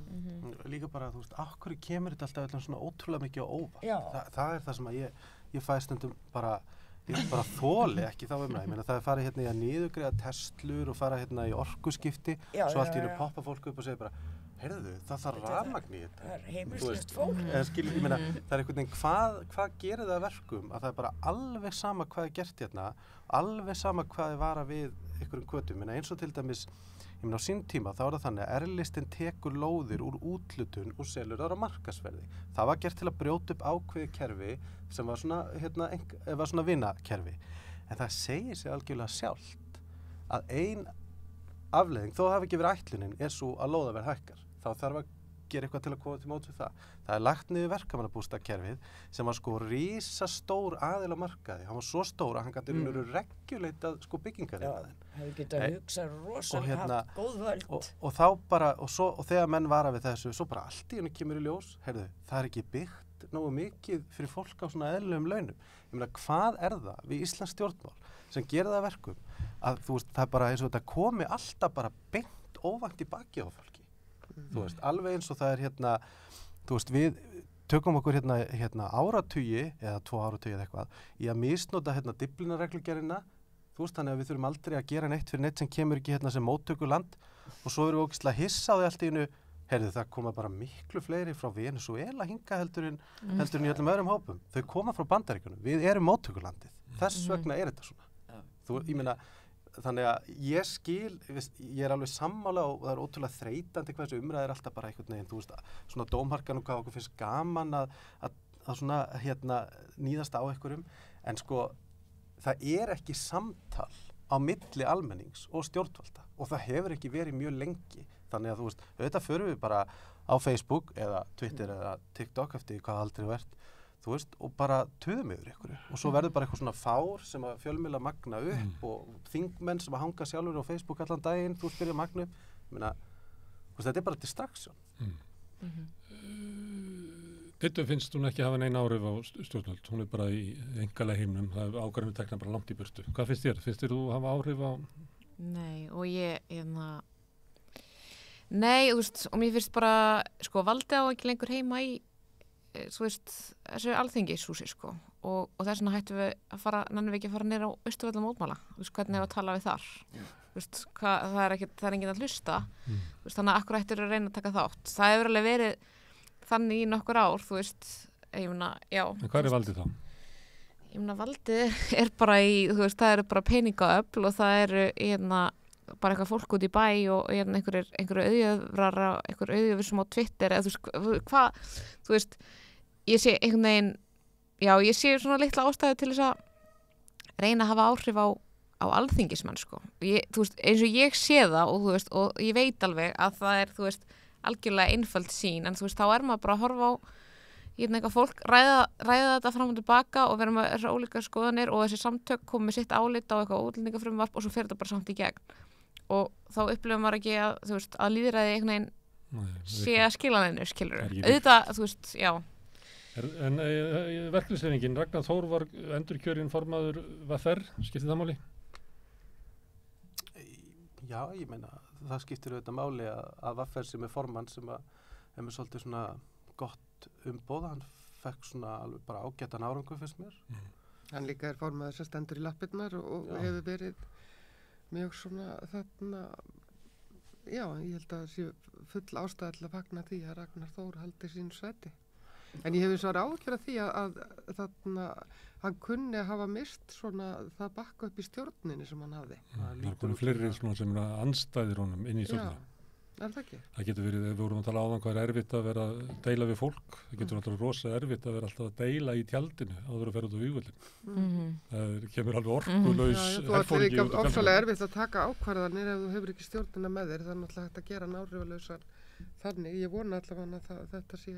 [SPEAKER 2] Líka bara, þú veist, af hverju kemur þetta alltaf öllum svona ótrúlega mikið á óvart?
[SPEAKER 5] Já.
[SPEAKER 2] Þa, það er það sem að ég, ég fæ stundum bara, ég bara þoli ekki þá umræði. Ég meina, það er farið hérna í að niðurgreiða Teslur og fara hérna í orkuskipti,
[SPEAKER 5] Já,
[SPEAKER 2] svo
[SPEAKER 5] já,
[SPEAKER 2] allt í
[SPEAKER 5] já,
[SPEAKER 2] einu
[SPEAKER 5] já.
[SPEAKER 2] poppa fólk upp og segir bara, heyrðu, það þarf
[SPEAKER 5] Þetta er-
[SPEAKER 2] rafmagn í þetta.
[SPEAKER 5] það er
[SPEAKER 2] Þú
[SPEAKER 5] heimilislegt
[SPEAKER 2] veist,
[SPEAKER 5] fólk.
[SPEAKER 2] eða skilur, ég meina, það er einhvern veginn, hvað, hvað gerir það að verkum að það er bara alveg sama hvað er gert hérna, alveg sama hvað er vara við einhverjum kvötum, meina eins og til dæmis, ég meina á sín tíma þá er það þannig að R-listinn tekur lóðir úr úthlutun og selur þar á markasverði. Það var gert til að brjóta upp ákveðið kerfi sem var svona, hérna, ein, var svona vinakerfi. En það segir sig algjörlega sjálft að ein afleiðing, þó það hafi ekki verið ætlunin, er svo að lóðaverð hækkar. Þá þarf að gera eitthvað til að koma til móts við það. Það er lagt niður verkamannabústaðkerfið sem var sko risastór aðila markaði. Hann var svo stór að hann gæti mm. raunverulega reguleitað sko byggingarinaðinn.
[SPEAKER 5] Hefur getað
[SPEAKER 2] Nei.
[SPEAKER 5] hugsað
[SPEAKER 2] Og
[SPEAKER 5] rosalega
[SPEAKER 2] hérna-
[SPEAKER 5] haft góð völd.
[SPEAKER 2] Og, og þá bara, og, svo, og þegar menn vara við þessu, svo bara allt í hennu kemur í ljós, heyrðu, það er ekki byggt nógu mikið fyrir fólk á svona eðlilegum launum. Ég meina, hvað er það við Íslands stjórnmál sem gerir það að verkum að þú veist, það er bara eins og þetta komi alltaf bara beint óvænt í baki á fólki. Þú veist, alveg eins og það er hérna, þú veist, við tökum okkur hérna, hérna áratugi eða tvo áratugi eða eitthvað í að misnota hérna Dyflinnarreglugerðina, þú veist, þannig að við þurfum aldrei að gera neitt fyrir neitt sem kemur ekki hérna sem móttökuland og svo erum við ógeðslega hissa á því allt í einu, heyrðu, það koma bara miklu fleiri frá Venezuela hinga heldur en, heldur en í öllum öðrum hópum. Þau koma frá Bandaríkjunum, við erum móttökulandið, þess vegna er þetta svona.
[SPEAKER 5] Já.
[SPEAKER 2] Þú, ég meina, þannig að ég skil, ég er alveg sammála og það er ótrúlega þreytandi hvað þessu umræð er alltaf bara einhvern veginn, þú veist, svona dómharkan og hvað okkur finnst gaman að, að, að svona, hérna, níðast á einhverjum, en sko, það er ekki samtal á milli almennings og stjórnvalda og það hefur ekki verið mjög lengi, þannig að þú veist, auðvitað förum við bara á Facebook eða Twitter eða TikTok eftir hvað aldrei verðt, þú veist, og bara töðum yfir ykkur og svo verður bara eitthvað svona fár sem að fjölmiðla magna upp
[SPEAKER 1] Mm.
[SPEAKER 2] og þingmenn sem að hanga sjálfur á Facebook allan daginn, þú spyrir magna upp, ég meina, þú veist, þetta er bara distraction.
[SPEAKER 1] Dittu finnst hún ekki hafa neina áhrif á st- stjórnvöld, hún er bara í einkalega heimnum, það er ákvarðanir tekna bara langt í burtu. Hvað finnst þér? Finnst þér þú hafa áhrif á?
[SPEAKER 4] Nei, og ég, hérna, nei, þú veist, og mér finnst bara, sko, valdi á ekki lengur heima í, eh, þú veist, þessu alþingishúsi, sko, og, og þess vegna hættum við að fara, nennum við ekki að fara nýra á Austurvelli mótmála, þú veist, hvernig er að tala við þar, þú veist, hvað, það er ekki, það er enginn að hlusta,
[SPEAKER 1] Mm.
[SPEAKER 4] þú veist, þannig að akkur ættir að reyna að taka þátt. Það hefur alveg verið þannig í nokkur ár, þú veist, ég meina, já.
[SPEAKER 1] En hvað er valdið þá?
[SPEAKER 4] Ég meina, valdið er bara í, þú veist, það eru bara peningaöfl og það eru, hérna, bara eitthvað fólk út í bæ og hérna, einhverjir, einhverjir auðjöfrar einhverjir auðjöfur sem á Twitter eða þú veist, hvað, þú veist ég sé einhvern veginn, já ég sé svona litla ástæðu til þess að reyna að hafa áhrif á, á alþingismenn sko, ég, þú veist, eins og ég sé það og þú veist, og ég veit alveg að það er, þú veist, algjörlega einföld sín, en þú veist, þá er maður bara að horfa á hérna eitthvað fólk, ræða, ræða þetta fram og tilbaka og vera með þessar ólíka skoðanir og þessi samtök komið með sitt álit á eitthvað útlendingafrumvarp og svo fer þetta bara samt í gegn og þá upplifum maður ekki að, þú veist, að lýðræði einhvern veginn
[SPEAKER 1] Nei,
[SPEAKER 4] sé að skila neinu, skilur
[SPEAKER 1] Það er ekki
[SPEAKER 4] auðvitað, þú veist, já
[SPEAKER 1] Er, en e, e, verkefnishreyfingin, Ragnar Þór var endurkjörinn formaður V R, skipti það máli?
[SPEAKER 2] Já, ég meina, það skiptir auðvitað máli að, að V R sem er formann sem að er með svolítið svona gott umboð, hann fekk svona alveg bara ágætan árangur fyrst mér.
[SPEAKER 1] Mm.
[SPEAKER 3] Hann líka er formaður sem stendur í lappirnar og, og
[SPEAKER 2] Já.
[SPEAKER 3] hefur verið mjög svona þarna, já, ég held að það sé full ástæða til að fagna því að Ragnar Þór haldi sínu sæti. En ég hef eins og ágjör að því að, að þarna, hann kunni að hafa mist svona það bakka upp í stjórninni sem hann hafði.
[SPEAKER 2] Það
[SPEAKER 1] Það er
[SPEAKER 2] lítur
[SPEAKER 1] komið
[SPEAKER 2] út
[SPEAKER 1] fleiri
[SPEAKER 2] fyrir það.
[SPEAKER 1] svona sem er anstæðir honum inn í
[SPEAKER 3] Já,
[SPEAKER 1] stjórnina.
[SPEAKER 3] er það ekki?
[SPEAKER 1] Það getur verið, ef við vorum að tala áðan hvað er erfitt að vera að deila við fólk, það getur alltaf rosa erfitt að vera alltaf að deila í tjaldinu áður að ferja út á vígvöldin.
[SPEAKER 4] mm
[SPEAKER 1] Það er, kemur alveg
[SPEAKER 3] Já,
[SPEAKER 1] orkulaus
[SPEAKER 3] já, þú ert
[SPEAKER 1] herforingi
[SPEAKER 3] líka
[SPEAKER 1] út á
[SPEAKER 3] ofsalega
[SPEAKER 1] tjaldinu.
[SPEAKER 3] erfitt að taka ákvarðanir ef þú hefur ekki stjórnina með þér, það er náttúrulega hægt að gera hann áhrifalausar þannig. Ég vona allavega að það, þetta sé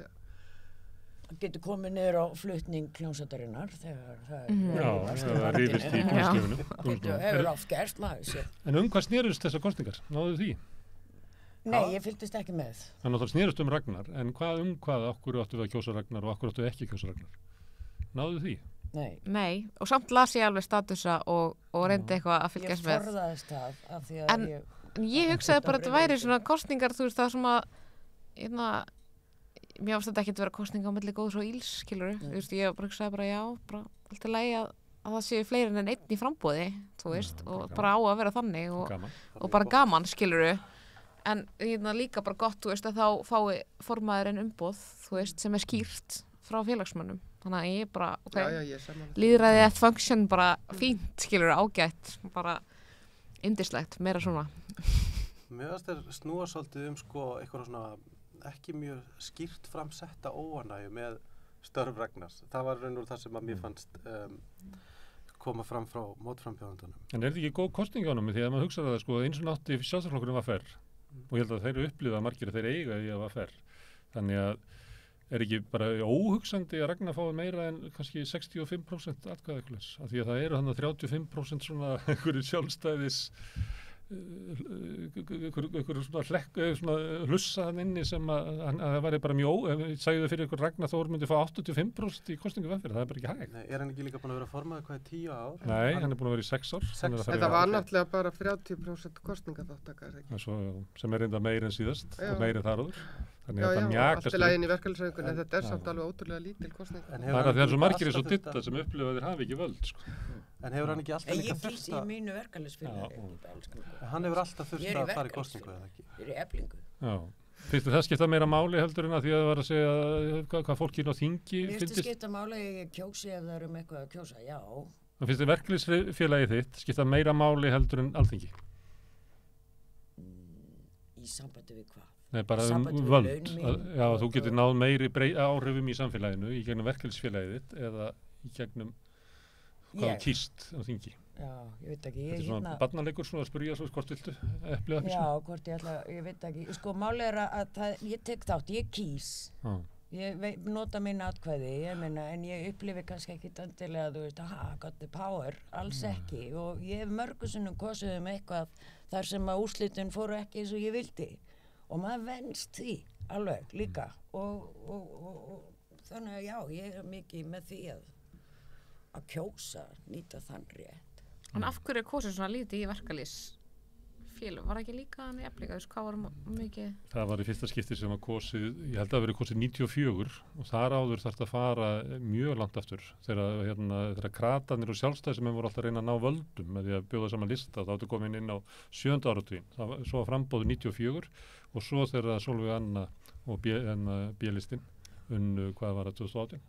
[SPEAKER 5] Það getur komið niður á flutning hljómsveitarinnar þegar það er
[SPEAKER 4] Mhm.
[SPEAKER 1] Já,
[SPEAKER 5] rifist
[SPEAKER 1] það er rifist í
[SPEAKER 4] Já.
[SPEAKER 1] kynslefinu.
[SPEAKER 5] Getur, hefur oft gerst maður sér.
[SPEAKER 1] En um hvað snerust þessar kosningar? Náðu því?
[SPEAKER 5] Nei, ég fylgdist ekki með.
[SPEAKER 1] Það náttúrulega snerust um Ragnar, en hvað um hvað, okkur áttu við að kjósa Ragnar og okkur áttu við ekki að kjósa Ragnar? Náðu því?
[SPEAKER 5] Nei.
[SPEAKER 4] nei, og samt las ég alveg statusa og, og reyndi eitthvað að
[SPEAKER 5] Ég
[SPEAKER 4] fylgjast með
[SPEAKER 5] forðaðist það af því að
[SPEAKER 4] En-
[SPEAKER 5] ég...
[SPEAKER 4] en ég hugsaði bara að þetta væri svona kostningar, þú veist, það sem að hérna, mér ást þetta ekki að vera kostninga á milli góðs og íls, skilur
[SPEAKER 5] Mm.
[SPEAKER 4] þú veist, ég bara hugsaði bara já, bara alltaf lægi að, að það séu fleiri en einn í frambúði, þú veist,
[SPEAKER 1] Já,
[SPEAKER 4] og
[SPEAKER 1] gaman.
[SPEAKER 4] bara á að vera þannig og,
[SPEAKER 1] Gaman.
[SPEAKER 4] og bara gaman, skilur en hérna líka bara gott, þú veist, að þá fái formaðurinn umboð, þú veist, sem er skýrt frá félagsmönnum, þannig að ég bara, ok,
[SPEAKER 3] Já, já, ég er saman.
[SPEAKER 4] líðræði at function bara fínt, skilur, ágætt, bara yndislegt, meira svona.
[SPEAKER 2] Mér finnst þeir snúa svolítið um sko eitthvað svona ekki mjög skýrt framsetta óanægju með störf Ragnars. Það var raun og það sem að mér fannst um, koma fram frá mótframbjóðandunum.
[SPEAKER 1] En er þetta ekki góð kosning á honum? Því að maður hugsaði það sko, eins og nátti sjálfstæðisflokkurinn var ferr og ég held að þeir eru upplifað margir að þeir eiga í að var ferr. Þannig að er ekki bara óhugsandi að Ragnar fái meira en kannski sextíu og fimm prósent atkvæða eitthvað. Af því að það eru þannig þrjátíu og fimm prósent svona einhverju sjálfstæðis einhverju svona hlekk, svona hlussa hann inni sem að, að, að það væri bara mjög ó, ef ég sagði það fyrir ykkur Ragnar Þór myndi fá áttatíu og fimm prósent í kosningu vefnir, það er bara ekki hægt.
[SPEAKER 2] Nei, er hann ekki líka búin að vera formaður hvað í tíu ár?
[SPEAKER 1] Nei, hann er búin að vera í sex ár.
[SPEAKER 2] Sex
[SPEAKER 1] hann er að fara
[SPEAKER 3] En
[SPEAKER 1] í-
[SPEAKER 3] það var
[SPEAKER 2] ok.
[SPEAKER 3] náttúrulega bara þrjátíu prósent kostningaþáttaka, er það ekki?
[SPEAKER 1] En svo, sem er reynda meir en síðast
[SPEAKER 3] Já.
[SPEAKER 1] og meir en þar áður. Þannig
[SPEAKER 3] Já,
[SPEAKER 1] að
[SPEAKER 3] já,
[SPEAKER 1] þetta
[SPEAKER 3] allt
[SPEAKER 1] mjakast
[SPEAKER 3] í lagi inn í verkefnisræðingunni, en
[SPEAKER 2] En-
[SPEAKER 3] þetta er
[SPEAKER 1] Já.
[SPEAKER 3] samt alveg ótrúlega lítil kostninga.
[SPEAKER 2] En
[SPEAKER 1] Það
[SPEAKER 2] hefur
[SPEAKER 1] er að
[SPEAKER 2] hann
[SPEAKER 1] það er svo
[SPEAKER 2] ekki
[SPEAKER 1] margir eins og
[SPEAKER 2] alltaf þurft
[SPEAKER 1] ditta
[SPEAKER 2] að-
[SPEAKER 1] sem upplifa að þeir hafi ekki völd sko.
[SPEAKER 2] En hefur hann ekki alltaf
[SPEAKER 5] En
[SPEAKER 2] líka
[SPEAKER 5] ég kýs
[SPEAKER 2] þurft
[SPEAKER 5] í
[SPEAKER 2] að...
[SPEAKER 5] mínu verkefælisfélagi
[SPEAKER 1] Já.
[SPEAKER 5] ekki bælsku.
[SPEAKER 2] Hann hefur alltaf
[SPEAKER 5] Ég
[SPEAKER 2] þurft
[SPEAKER 5] er í
[SPEAKER 2] að fara í
[SPEAKER 5] verkalýðsfélagi.
[SPEAKER 2] kosningu eða ekki?
[SPEAKER 5] Ég er í Eflingu.
[SPEAKER 1] Já. Finnst þið það skipta meira máli heldur en að því að það var að segja hvað, hvað fólk inn á þingi
[SPEAKER 5] Mér finnst
[SPEAKER 1] finnst?
[SPEAKER 5] það skipta máli að ég kjósi ef það er um eitthvað að kjósa, já.
[SPEAKER 1] Og finnst þið verkefnisfélagið þitt skipta meira máli heldur en alþingi?
[SPEAKER 5] Mm, Í sambandi við hvað?
[SPEAKER 1] Nei, bara um
[SPEAKER 5] Sambandi við
[SPEAKER 1] völd.
[SPEAKER 5] laun mín
[SPEAKER 1] Að, já,
[SPEAKER 5] og-
[SPEAKER 1] þú getur
[SPEAKER 5] og-
[SPEAKER 1] náð meiri brey, áhrifum í samfélaginu í gegnum verkefnisfélagið þitt eða í gegnum hvað
[SPEAKER 5] Ég?
[SPEAKER 1] þú kýst á þingi.
[SPEAKER 5] Já, ég veit ekki,
[SPEAKER 1] Þetta
[SPEAKER 5] ég
[SPEAKER 1] er svona
[SPEAKER 5] hérna...
[SPEAKER 1] barnaleikur svona að spyrja svo hvort viltu eplið að
[SPEAKER 5] Já, hvort ég ætla, ég veit ekki. Sko, máli er að, að það, ég tek þátt, ég kýs.
[SPEAKER 1] Já.
[SPEAKER 5] Ég vei, nota mín atkvæði, ég meina, en ég upplifi kannski ekki endilega, þú veist, aha, got the power, alls ekki. Og ég hef mörgu sinnum kosið um eitthvað þar sem að úrslitin fóru ekki eins og ég vildi. Og maður venst því, alveg, líka. Og, og, og, og þannig að já, ég er mikið með því að, að kjósa, nýta þann rétt.
[SPEAKER 4] En af hverju er kosið svona lítið í verkalýsfélögum? Var ekki líka hann í eflika, þú veist, hvað var m- mikið?
[SPEAKER 1] Það var í fyrsta skipti sem að kosið, ég held að það verið kosið níutíu og fjögur og þar áður þarf að fara mjög langt aftur þegar, hérna, þegar kratanir og sjálfstæði sem voru alltaf að reyna að ná völdum með því að bjóða saman lista, þá áttu komin inn á sjönda áratuginn, það var svo frambóðu níutíu og fjögur og svo þegar Sólveig Anna og B-listin unnu hvað var það tvö þúsund og átján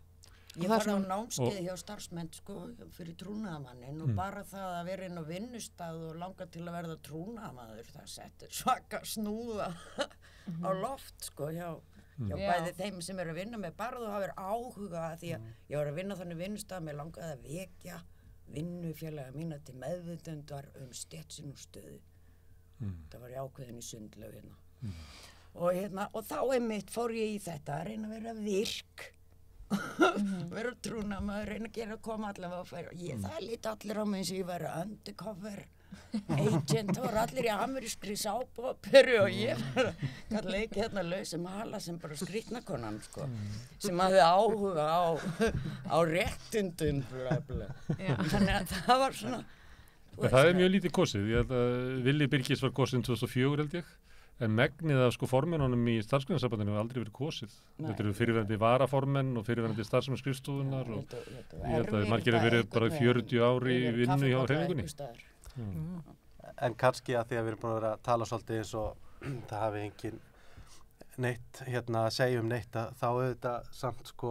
[SPEAKER 5] Ég
[SPEAKER 4] það er
[SPEAKER 5] farið á
[SPEAKER 4] svona-
[SPEAKER 5] námskeið hjá starfsmenn sko, fyrir trúnaðamannin og bara það að vera inn á vinnustað og langa til að verða trúnaðamaður, það settur svaka snúða á loft sko hjá, hjá
[SPEAKER 4] Já.
[SPEAKER 5] bæði þeim sem eru að vinna með, bara þú hafir áhuga að því að ég var að vinna á þannig vinnustað, mér langaði að vekja vinnufélaga mína til meðvitundar um stétsin og stöðu. Það var í ákveðin í sundlaug hérna. Og, hérna, og þá einmitt fór ég í þetta að reyna að vera virk vera trúnamaður, reyna að gera að koma allavega og færa. Ég, það líti allir á mig eins og ég væri undercover agent, það voru allir í amerískri sápuoperu og ég var að leika hérna lausum hala sem bara skrýtnakonan sko, sem hafði áhuga á, á réttundum þannig að það var svona
[SPEAKER 1] En það er mjög lítið kosið. Ég held að Villi Birgis var kosið tvö þúsund og fjögur held ég. En megnið af sko formennunum í starfsgreinasambandinu hefur aldrei verið kosið.
[SPEAKER 5] Nei.
[SPEAKER 1] Þetta eru fyrirverandi varaformenn og fyrirverandi starfsmennsskrifstofunar og ég held að margir hefur verið bara í fjörutíu ári í vinnu hjá hreyfingunni.
[SPEAKER 2] En kannski að því að við erum búin að vera að tala svolítið eins og það hafi engin neitt hérna að segja um neitt að þá auðvitað samt sko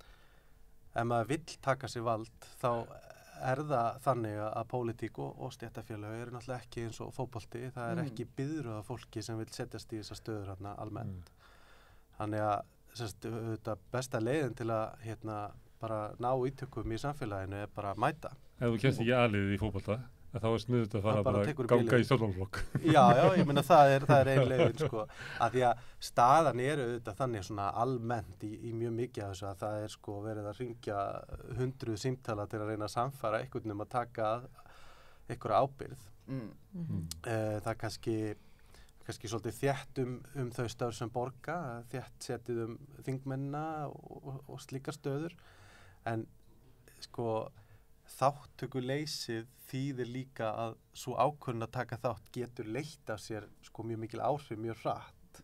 [SPEAKER 2] ef maður vill taka sér vald þá er það þannig að pólitík og, og stéttarfélög eru náttúrulega ekki eins og fótbolti, það er ekki biðröð af fólki sem vil setjast í þessar stöður hérna almennt. Þannig að sérst, auðvitað besta leiðin til að hérna bara ná ítökum í samfélaginu er bara að mæta.
[SPEAKER 1] Ef þú kemst ekki aðliðið í fótbolta, þá er snuðut að fara
[SPEAKER 2] Það bara
[SPEAKER 1] bara
[SPEAKER 2] tekur
[SPEAKER 1] að ganga
[SPEAKER 2] bílinn.
[SPEAKER 1] í stjórnmálaflokk.
[SPEAKER 2] Já, já, ég meina það er, það er ein leiðin sko, að því að staðan er auðvitað þannig svona almennt í, í mjög mikið af þessu að það er sko verið að ringja hundruð símtala til að reyna að samfara einhvern um að taka einhverja ábyrgð.
[SPEAKER 5] Mm.
[SPEAKER 1] Mm.
[SPEAKER 2] Eh, Það er kannski, kannski svolítið þétt um, um þau stöður sem borga, þétt setið um þingmennina og, og, og slíkar stöður, en sko þátttökuleysið þýðir líka að svo ákvörðun að taka þátt getur leitt af sér sko mjög mikil áhrif mjög hratt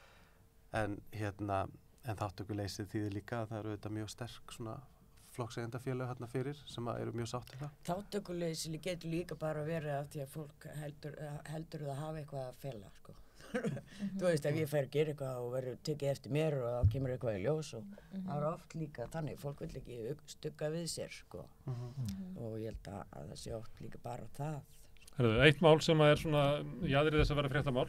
[SPEAKER 2] en hérna en þátttökuleysið þýðir líka að það eru auðvitað mjög sterk svona flokkseigendafélög hérna fyrir sem að eru mjög sáttir það.
[SPEAKER 5] Þátttökuleysi getur líka bara verið af því að fólk heldur, heldur það hafa eitthvað að fela sko. Þú veist, ef ég fær að gera eitthvað og verður tekið eftir mér og þá kemur eitthvað í ljós og það er oft líka þannig, fólk vil ekki stugga við sér sko. Og ég held að, að það sé oft líka bara það.
[SPEAKER 1] Herðu, eitt mál sem er svona jaðrið þess að vera fréttamál,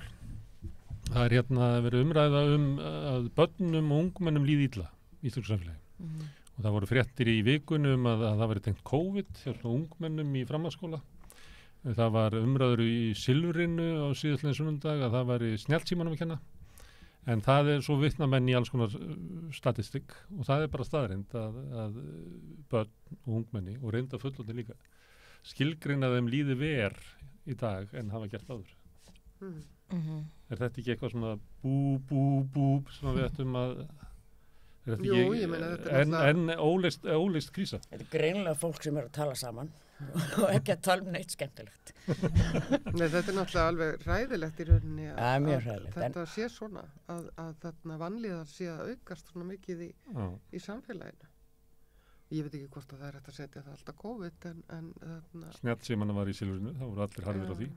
[SPEAKER 1] það er hérna verið umræða um að börnum og ungmennum líði illa í íslensku samfélagi.
[SPEAKER 4] Mhm.
[SPEAKER 1] Og það voru fréttir í vikunum að, að það verið tengt COVID hjá svona ungmennum í framhaldsskóla. Það var umræður í Silfrinu á síðastliðin sunnundag að það væri snjallsímanum að kenna. En það er svo vitnamenn í alls konar statistik og það er bara staðreind að, að börn og ungmenni og reynda fullorðnir líka skilgreina þeim líði ver í dag en hafa gert áður.
[SPEAKER 3] Mm.
[SPEAKER 4] Mhm.
[SPEAKER 1] Er þetta ekki eitthvað svona bú, bú, bú sem við ættum að er þetta
[SPEAKER 3] Jú,
[SPEAKER 1] ekki
[SPEAKER 3] ég meina, þetta er
[SPEAKER 1] en,
[SPEAKER 3] náttúrulega-
[SPEAKER 1] en óleyst, óleyst krísa?
[SPEAKER 5] Þetta er greinilega fólk sem er að tala saman og ekki að tala um neitt skemmtilegt.
[SPEAKER 3] Nei, þetta er náttúrulega alveg ræðilegt í rauninni að,
[SPEAKER 5] Það er mjög
[SPEAKER 3] að
[SPEAKER 5] hræðilegt, en-
[SPEAKER 3] þetta sé svona að, að þarna vanlíðan sé að aukast svona mikið í,
[SPEAKER 1] Já.
[SPEAKER 3] í samfélaginu. Ég veit ekki hvort að það er hægt að setja það alltaf COVID en, en þarna,
[SPEAKER 1] Snjallsímanum var í Silfrinu, það voru allir harðir á því.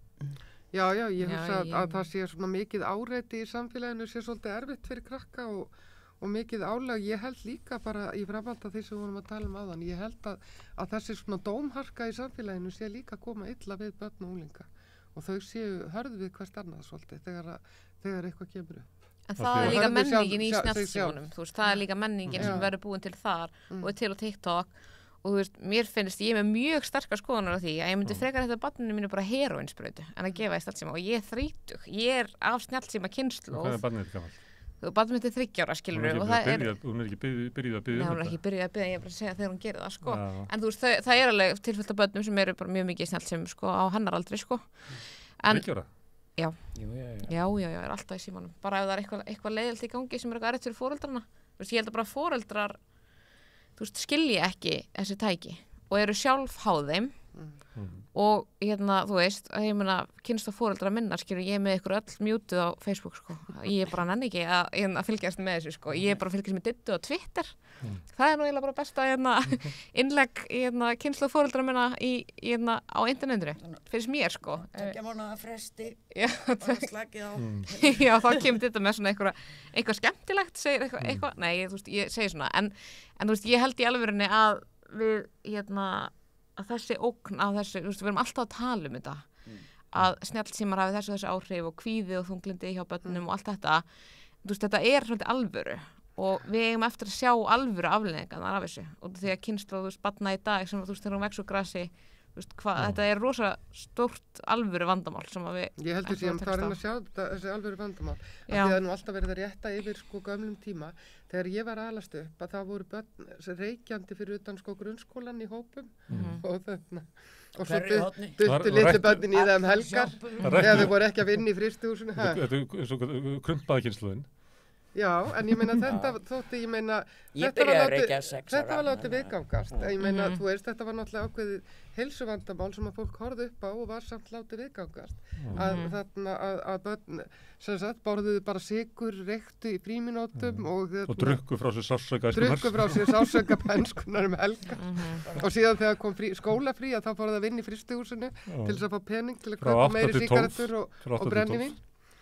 [SPEAKER 3] já, já, ég
[SPEAKER 4] Já,
[SPEAKER 3] hugsa að,
[SPEAKER 4] ég-
[SPEAKER 3] að það sé svona mikið áreiti í samfélaginu sé svolítið erfitt fyrir krakka og, og mikið álag. Ég held líka bara í framhald af því sem við vorum að tala um áðan, ég held að, að þessi svona dómharka í samfélaginu sé líka að koma illa við börn og unglinga og þau séu hörð við hvert annað svolítið þegar, að, þegar eitthvað kemur upp.
[SPEAKER 4] En
[SPEAKER 1] Af
[SPEAKER 4] það
[SPEAKER 1] því
[SPEAKER 4] er
[SPEAKER 1] að-
[SPEAKER 4] líka
[SPEAKER 3] Hörðu sjálf-
[SPEAKER 4] menningin í
[SPEAKER 3] sjálf- þau
[SPEAKER 4] snjallsímanum, þú veist, það er líka menningin
[SPEAKER 3] Já.
[SPEAKER 4] sem verður búin til þar
[SPEAKER 3] Mm.
[SPEAKER 4] og er til á TikTok og þú veist, mér finnst ég er með mjög sterkar skoðunar á því að ég myndi frekar þetta barninu mínu bara heroinsprautu en að gefa í snjallsíma og ég er þrítug, ég er af snjallsíma
[SPEAKER 1] Hvað
[SPEAKER 4] kynnslóð,
[SPEAKER 1] er barnið þetta gammalt?
[SPEAKER 4] þú barnið mitt er þriggja ára
[SPEAKER 1] Hún
[SPEAKER 4] skilur
[SPEAKER 1] er ekki
[SPEAKER 4] og
[SPEAKER 1] byrjað
[SPEAKER 4] það
[SPEAKER 1] að
[SPEAKER 4] er,
[SPEAKER 1] byrja- hún er ekki byrjuð byrjuð að
[SPEAKER 4] nei,
[SPEAKER 1] byggja
[SPEAKER 4] hún er ekki byrjuð að byrja, ég er bara að segja þegar hún gerir það sko,
[SPEAKER 1] Já.
[SPEAKER 4] en þú veist, það, það er alveg tilfælt af börnum sem eru bara mjög mikið í snjallsímum sko á hannaraldri sko, en
[SPEAKER 1] Þriggja ára?
[SPEAKER 5] Jú, já, já.
[SPEAKER 4] já, já, já, er alltaf í símanum. Bara ef það er eitthvað, eitthvað leiðilt í gangi sem er eitthvað erfitt fyrir foreldrarna. Þú veist, ég held að bara foreldrar, þú veist, skilji ekki þessi tæki og eru sjálf háð þeim
[SPEAKER 1] Mm.
[SPEAKER 4] og hérna, þú veist, að ég meina kynsta fóreldra minna, skilur, ég er með ykkur öll mjútuð á Facebook, sko, ég er bara nenni ekki að, hérna, að fylgjast með þessu, sko, ég er bara að fylgjast með Dittu á Twitter,
[SPEAKER 1] Mm.
[SPEAKER 4] það er nú eiginlega bara besta, hérna, innlegg, hérna, kynsta fóreldra minna í, hérna, á internetinu, fyrir mér, sko.
[SPEAKER 5] Tekja mánuða fresti,
[SPEAKER 4] Já,
[SPEAKER 5] bara slakið á.
[SPEAKER 1] Mm.
[SPEAKER 4] Já, þá kemur þetta með svona eitthvað, eitthvað skemmtilegt, segir eitthvað, eitthvað, nei, ég, þú veist, ég segi svona, en, en þú veist, ég held í alvörinni að við, hérna, að þessi ógn af þessu, þú veist, við erum alltaf að tala um þetta, að snjallsímar hafi þessu þessu áhrif og kvíði og þunglindi hjá börnum og allt þetta, þú veist, þetta er svolítið alvöru og við eigum eftir að sjá alvöru afleiðingarnar af þessu og því að kynslóð, þú veist, barna í dag sem, þú veist, þegar hún vex úr grasi, þú veist, hvað, þetta er rosa stórt alvöru vandamál sem að við
[SPEAKER 3] Ég heldur
[SPEAKER 4] ætlum
[SPEAKER 3] síðan
[SPEAKER 4] að
[SPEAKER 3] farin
[SPEAKER 4] tekst
[SPEAKER 3] að sjá þetta, þessi alvöru vandamál. Af
[SPEAKER 4] Já.
[SPEAKER 3] því að það er nú alltaf verið að rétta yfir sko gömlum tíma. Þegar ég var að alast upp að það voru börn sem reykjandi fyrir utan sko grunnskólan í hópum og þarna. Og svo
[SPEAKER 5] Hverju horni?
[SPEAKER 3] duttu
[SPEAKER 1] Var-
[SPEAKER 3] litlu
[SPEAKER 1] ræktu-
[SPEAKER 3] börnin í það um helgar
[SPEAKER 1] Það
[SPEAKER 3] þegar
[SPEAKER 1] ræktu-
[SPEAKER 3] þau voru ekki að vinna í frystihúsinu. ha?
[SPEAKER 1] Þetta er eins og krumpaða kynsluðin.
[SPEAKER 3] Já, en ég meina þetta þótti, ég meina
[SPEAKER 5] Ég
[SPEAKER 3] þetta var
[SPEAKER 5] byrjaði að
[SPEAKER 3] látið-
[SPEAKER 5] reykja sex ára.
[SPEAKER 3] þetta var látið viðgangast. Ég meina,
[SPEAKER 4] Mhm.
[SPEAKER 3] þú veist, þetta var náttúrulega ákveðið heilsuvandamál sem að fólk horfði upp á og var samt látið viðgangast. Að
[SPEAKER 4] Mhm.
[SPEAKER 3] þarna að, að börn, sem sagt, borðuðu bara sykur, reyktu í fríminótum og,
[SPEAKER 1] Og drukku frá sér sársöka
[SPEAKER 3] drukku frá sér sásöka penskunar um helgar.
[SPEAKER 4] Mhm.
[SPEAKER 3] Og síðan þegar kom frí, skólafrí að þá fór það að vinna í frystihúsinu til þess að fá pening til að
[SPEAKER 1] Frá
[SPEAKER 3] kaupa
[SPEAKER 1] átta
[SPEAKER 3] meiri
[SPEAKER 1] til tólf.
[SPEAKER 3] sígarettur og,
[SPEAKER 1] Frá átta
[SPEAKER 3] og
[SPEAKER 1] til
[SPEAKER 3] brennivín.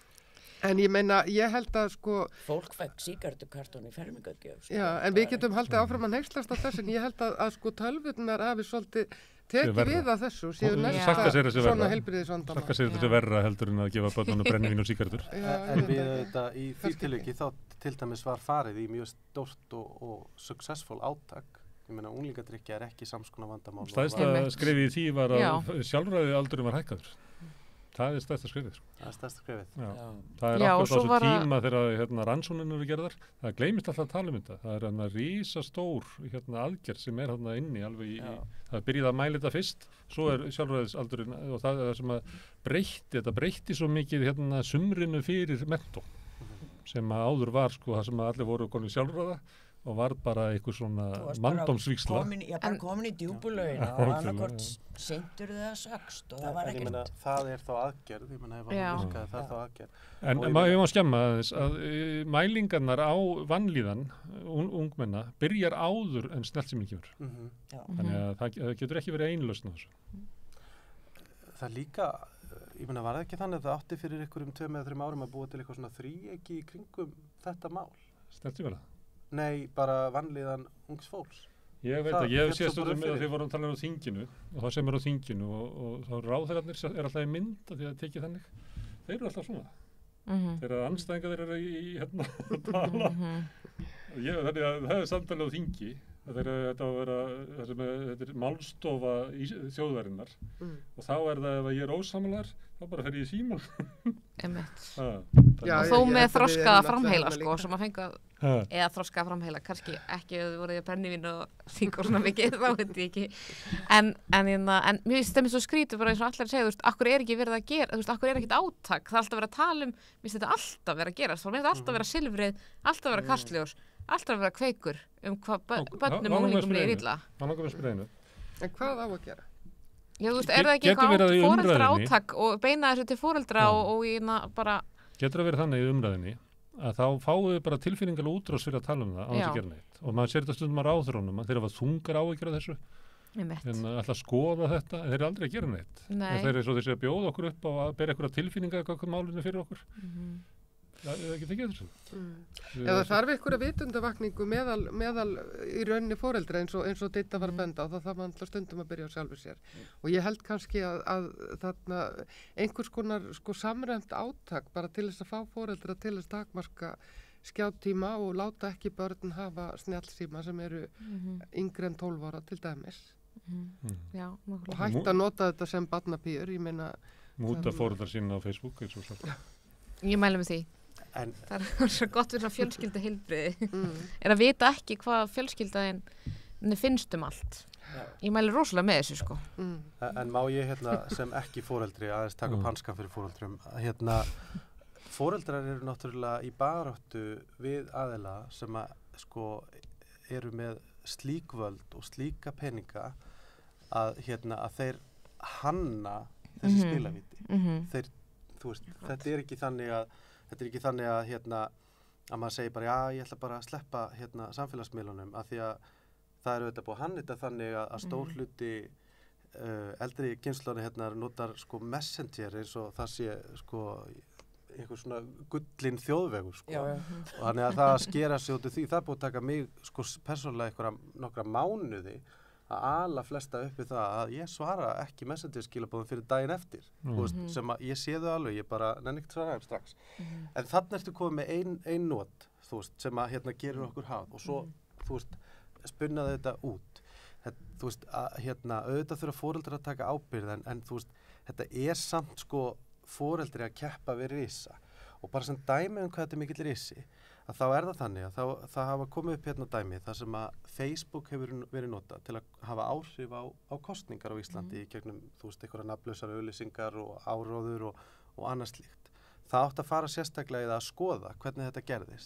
[SPEAKER 3] En ég meina, ég held að sko,
[SPEAKER 5] Fólk fekk sígarettukartón í fermingagjöf. sko.
[SPEAKER 3] já, en við getum haldið áfram að nexlast á þessu, en ég held að, að sko tölvurnar hafi svolítið
[SPEAKER 1] Séu
[SPEAKER 3] tekið
[SPEAKER 1] verra.
[SPEAKER 3] við að þessu og séu
[SPEAKER 1] Og
[SPEAKER 3] næsta
[SPEAKER 1] þakka sér að sé
[SPEAKER 3] svona
[SPEAKER 1] verra.
[SPEAKER 3] heilbriðisvandamál.
[SPEAKER 1] Þakka sér þetta
[SPEAKER 4] Já.
[SPEAKER 1] sé verra heldur en að gefa börnunum brennivín og sígarettur.
[SPEAKER 3] Já,
[SPEAKER 2] En
[SPEAKER 3] ég
[SPEAKER 2] við
[SPEAKER 3] veit að-
[SPEAKER 2] þetta í því
[SPEAKER 3] Kannski
[SPEAKER 2] tilviki þá til dæmis var farið í mjög stórt og, og successful átak. Ég meina, unglingadrykkja er ekki samskona vandamál. og
[SPEAKER 1] Stæðsta
[SPEAKER 2] var-
[SPEAKER 4] Einmitt.
[SPEAKER 1] skrefið í því var að
[SPEAKER 4] Já.
[SPEAKER 1] sjálfræði aldurinn var hækkaður. Það er stæðsta skrefið. sko.
[SPEAKER 2] Það er stærsta skrefið.
[SPEAKER 1] Já.
[SPEAKER 5] Já.
[SPEAKER 1] Það er
[SPEAKER 4] Já, og
[SPEAKER 1] akkurat á
[SPEAKER 4] svo
[SPEAKER 1] þessu
[SPEAKER 4] var að-
[SPEAKER 1] tíma þegar hérna, rannsóknir eru gerðar. Það gleymist alltaf að tala um þetta. Það er hérna rísastór hérna, aðgerð sem er hérna inni alveg í,
[SPEAKER 5] Já.
[SPEAKER 1] það er byrjað að mæla þetta fyrst, svo er sjálfræðisaldurinn og það er það sem að breytti, þetta breytti svo mikið hérna sumrinu fyrir mentó sem að áður var sko það sem að allir voru konið sjálfræða og var bara eitthvað svona
[SPEAKER 5] Þú varst bara
[SPEAKER 1] manndómsvíksla.
[SPEAKER 5] komin- Ég bara
[SPEAKER 4] En-
[SPEAKER 5] komin í djúpulaugina
[SPEAKER 1] Já,
[SPEAKER 5] og
[SPEAKER 1] algjörlega,
[SPEAKER 5] annarkort sendur þau að sögst og það var
[SPEAKER 2] En ég meina,
[SPEAKER 5] ekkert.
[SPEAKER 2] það er þá aðgerð. Ég meina, ef
[SPEAKER 4] Já.
[SPEAKER 2] hann virkaði, það er þá aðgerð.
[SPEAKER 1] En
[SPEAKER 2] Og ég
[SPEAKER 1] maður
[SPEAKER 2] meina-
[SPEAKER 1] má skemma aðeins að e, mælingarnar á vannlíðan un, ungmenna byrjar áður en snjallsíminn kemur.
[SPEAKER 2] Mhm.
[SPEAKER 1] Þannig að það, það getur ekki verið einlausn á þessu.
[SPEAKER 2] Það er líka, ég meina, var það ekki þannig að það átti fyrir ykkur um tveim eða þreim árum að búa til eitthvað svona þríegi í kringum þetta mál?
[SPEAKER 1] Snjallsíminn.
[SPEAKER 2] Nei, bara vanlíðan ungs fólks.
[SPEAKER 1] Ég veit
[SPEAKER 2] Það
[SPEAKER 1] að ég
[SPEAKER 2] féll
[SPEAKER 1] sé
[SPEAKER 2] svo bara
[SPEAKER 1] stundum með
[SPEAKER 2] fyrir.
[SPEAKER 1] að þið vorum að tala um á þinginu og það sem er á þinginu og, og þá ráðherrarnir er alltaf í mynd að því að tekið þannig. Þeir eru alltaf svona.
[SPEAKER 4] Mhm.
[SPEAKER 1] Þegar anstæðingar þeir eru í, í hérna að tala.
[SPEAKER 4] Mhm.
[SPEAKER 1] Ég, þannig að það er samtalið á þingi. Þegar þetta á að vera, það sem er, þetta er málstofa í þjóðarinnar
[SPEAKER 3] Mm.
[SPEAKER 1] og þá er það ef að ég er ósamlar þá bara fer ég í síman.
[SPEAKER 4] Einmitt.
[SPEAKER 3] Já,
[SPEAKER 4] Og
[SPEAKER 3] ég-
[SPEAKER 4] þó
[SPEAKER 3] ég
[SPEAKER 4] með
[SPEAKER 3] held að við
[SPEAKER 4] þroskaða
[SPEAKER 3] erum
[SPEAKER 4] framheila
[SPEAKER 3] náttúrulega
[SPEAKER 4] sko,
[SPEAKER 3] líka.
[SPEAKER 4] sem að fenga,
[SPEAKER 1] Ha,
[SPEAKER 4] eða þroskaða framheila, kannski ekki ef þið voruð í brennivín og þingur svona mikið, þá veit ég ekki. En, en, en, en mér finnst það mér svo skrítið bara eins og allir að segja, þú veist, akkur er ekki verið að gera, þú veist, akkur er ekkit átak, það er alltaf verið að tala um, mér finnst þetta alltaf verið að gerast, þá mér finnst þetta alltaf verið að silfrið, alltaf verið að kastljós, alltaf verið að kveikur um hvað bö-
[SPEAKER 1] Og-
[SPEAKER 4] börnum
[SPEAKER 1] var-
[SPEAKER 4] og
[SPEAKER 1] var
[SPEAKER 4] unglingum
[SPEAKER 1] með
[SPEAKER 4] líður
[SPEAKER 1] sprengjum?
[SPEAKER 4] illa.
[SPEAKER 1] það langar við að spyrja einu.
[SPEAKER 3] En hvað á að gera?
[SPEAKER 4] Já, þú veist,
[SPEAKER 1] Ge-
[SPEAKER 4] er það ekki
[SPEAKER 1] getur verið að í
[SPEAKER 4] eitthvað fóreldra
[SPEAKER 1] umræðunni-
[SPEAKER 4] átak og beina þessu til fóreldra
[SPEAKER 1] Já.
[SPEAKER 4] og, og í na, bara,
[SPEAKER 1] Getur að vera þannig í umræðinni að þá fáum við bara tilfinningalega útrás fyrir að tala um það á þess
[SPEAKER 4] Já.
[SPEAKER 1] að gera neitt. Og maður sér þetta stundum að ráðurónum að þeir hafa þungar áhyggjur af þessu
[SPEAKER 4] ég mitt.
[SPEAKER 1] en alltaf skoða þetta en þeir eru aldrei að gera neitt.
[SPEAKER 4] Nei.
[SPEAKER 1] En þeir eru svo þessi að bjóða okkur upp á að bera eitthvað tilfinninga eitthvað málinu fyrir okkur.
[SPEAKER 4] Mhm.
[SPEAKER 1] Það er ekki tekið þessu.
[SPEAKER 3] Mm.
[SPEAKER 1] Við-
[SPEAKER 3] Eða þarf ykkur að vitundavakningu meðal, meðal í rauninni foreldra eins og, eins og Ditta var að benda á, þá þarf maður alltaf stundum að byrja á sjálfur sér. Og ég held kannski að, að þarna einhvers konar sko samræmt átak bara til þess að fá foreldra til þess að takmarka skjáttíma og láta ekki börn hafa snjallsíma sem eru
[SPEAKER 4] Mhm.
[SPEAKER 3] yngri en tólf ára til dæmis.
[SPEAKER 4] Mhm.
[SPEAKER 1] Mm.
[SPEAKER 4] Já,
[SPEAKER 3] Og
[SPEAKER 4] nákvæmlega.
[SPEAKER 3] hægt að nota þetta sem barnapýr, ég meina,
[SPEAKER 1] Múta fóruðar sína á Facebook eins og sagt.
[SPEAKER 4] Ég mælu með því.
[SPEAKER 2] En
[SPEAKER 4] Það er svo gott fyrir svona fjölskyldu heilbriði.
[SPEAKER 3] mm,
[SPEAKER 4] Er að vita ekki hvað fjölskyldaðin finnst um allt.
[SPEAKER 5] Já.
[SPEAKER 4] Ég mælu rosalega með þessu sko.
[SPEAKER 3] mm,
[SPEAKER 2] En má ég hérna sem ekki foreldri aðeins taka upp
[SPEAKER 1] Mm.
[SPEAKER 2] hanskan fyrir foreldrum hérna, foreldrar eru náttúrulega í baráttu við aðila sem að sko eru með slík völd og slíka peninga að, hérna, að þeir hanna þessi
[SPEAKER 4] Mhm.
[SPEAKER 2] spilavíti.
[SPEAKER 4] Mhm.
[SPEAKER 2] Þeir, þú veist, þetta er ekki þannig að, þetta er ekki þannig að, hérna, að maður segir bara, já, ég ætla bara að sleppa, hérna, samfélagsmiðlunum, af því að það er auðvitað búið að hanna þetta þannig að, að stór
[SPEAKER 4] Mhm.
[SPEAKER 2] hluti uh, eldri kynslóni, hérna, notar, sko, Messenger eins og það sé, sko, einhver svona gullin þjóðvegur, sko.
[SPEAKER 5] Já, já.
[SPEAKER 2] Og þannig að það að skera sig út í því, það er búið að taka mig, sko, persónulega einhverja nokkra mánuði að ala flesta upp við það að ég svara ekki messengerskilabóðum fyrir daginn eftir,
[SPEAKER 1] Mm.
[SPEAKER 2] þú veist,
[SPEAKER 4] Mhm.
[SPEAKER 2] sem að ég sé þau alveg, ég bara nenni ekkert svara þeim strax.
[SPEAKER 4] Mhm.
[SPEAKER 2] En þannig ertu komið með ein, ein not, þú veist, sem að hérna gerir okkur háð og svo, þú veist, spunnaði þetta út. Þetta, þú veist, að hérna, auðvitað þurfa foreldrar að taka ábyrgð en, en þú veist, þetta er samt sko foreldri að keppa við risa og bara sem dæmi um hvað þetta er mikill risi að þá er það þannig að þá, það hafa komið upp hérna dæmi þar sem að Facebook hefur verið notað til að hafa áhrif á, á kostningar á Íslandi í gegnum, þú veist, einhverja nafnlausar auglýsingar og áróður og, og annað slíkt. Það átti að fara sérstaklega í það að skoða hvernig þetta gerðist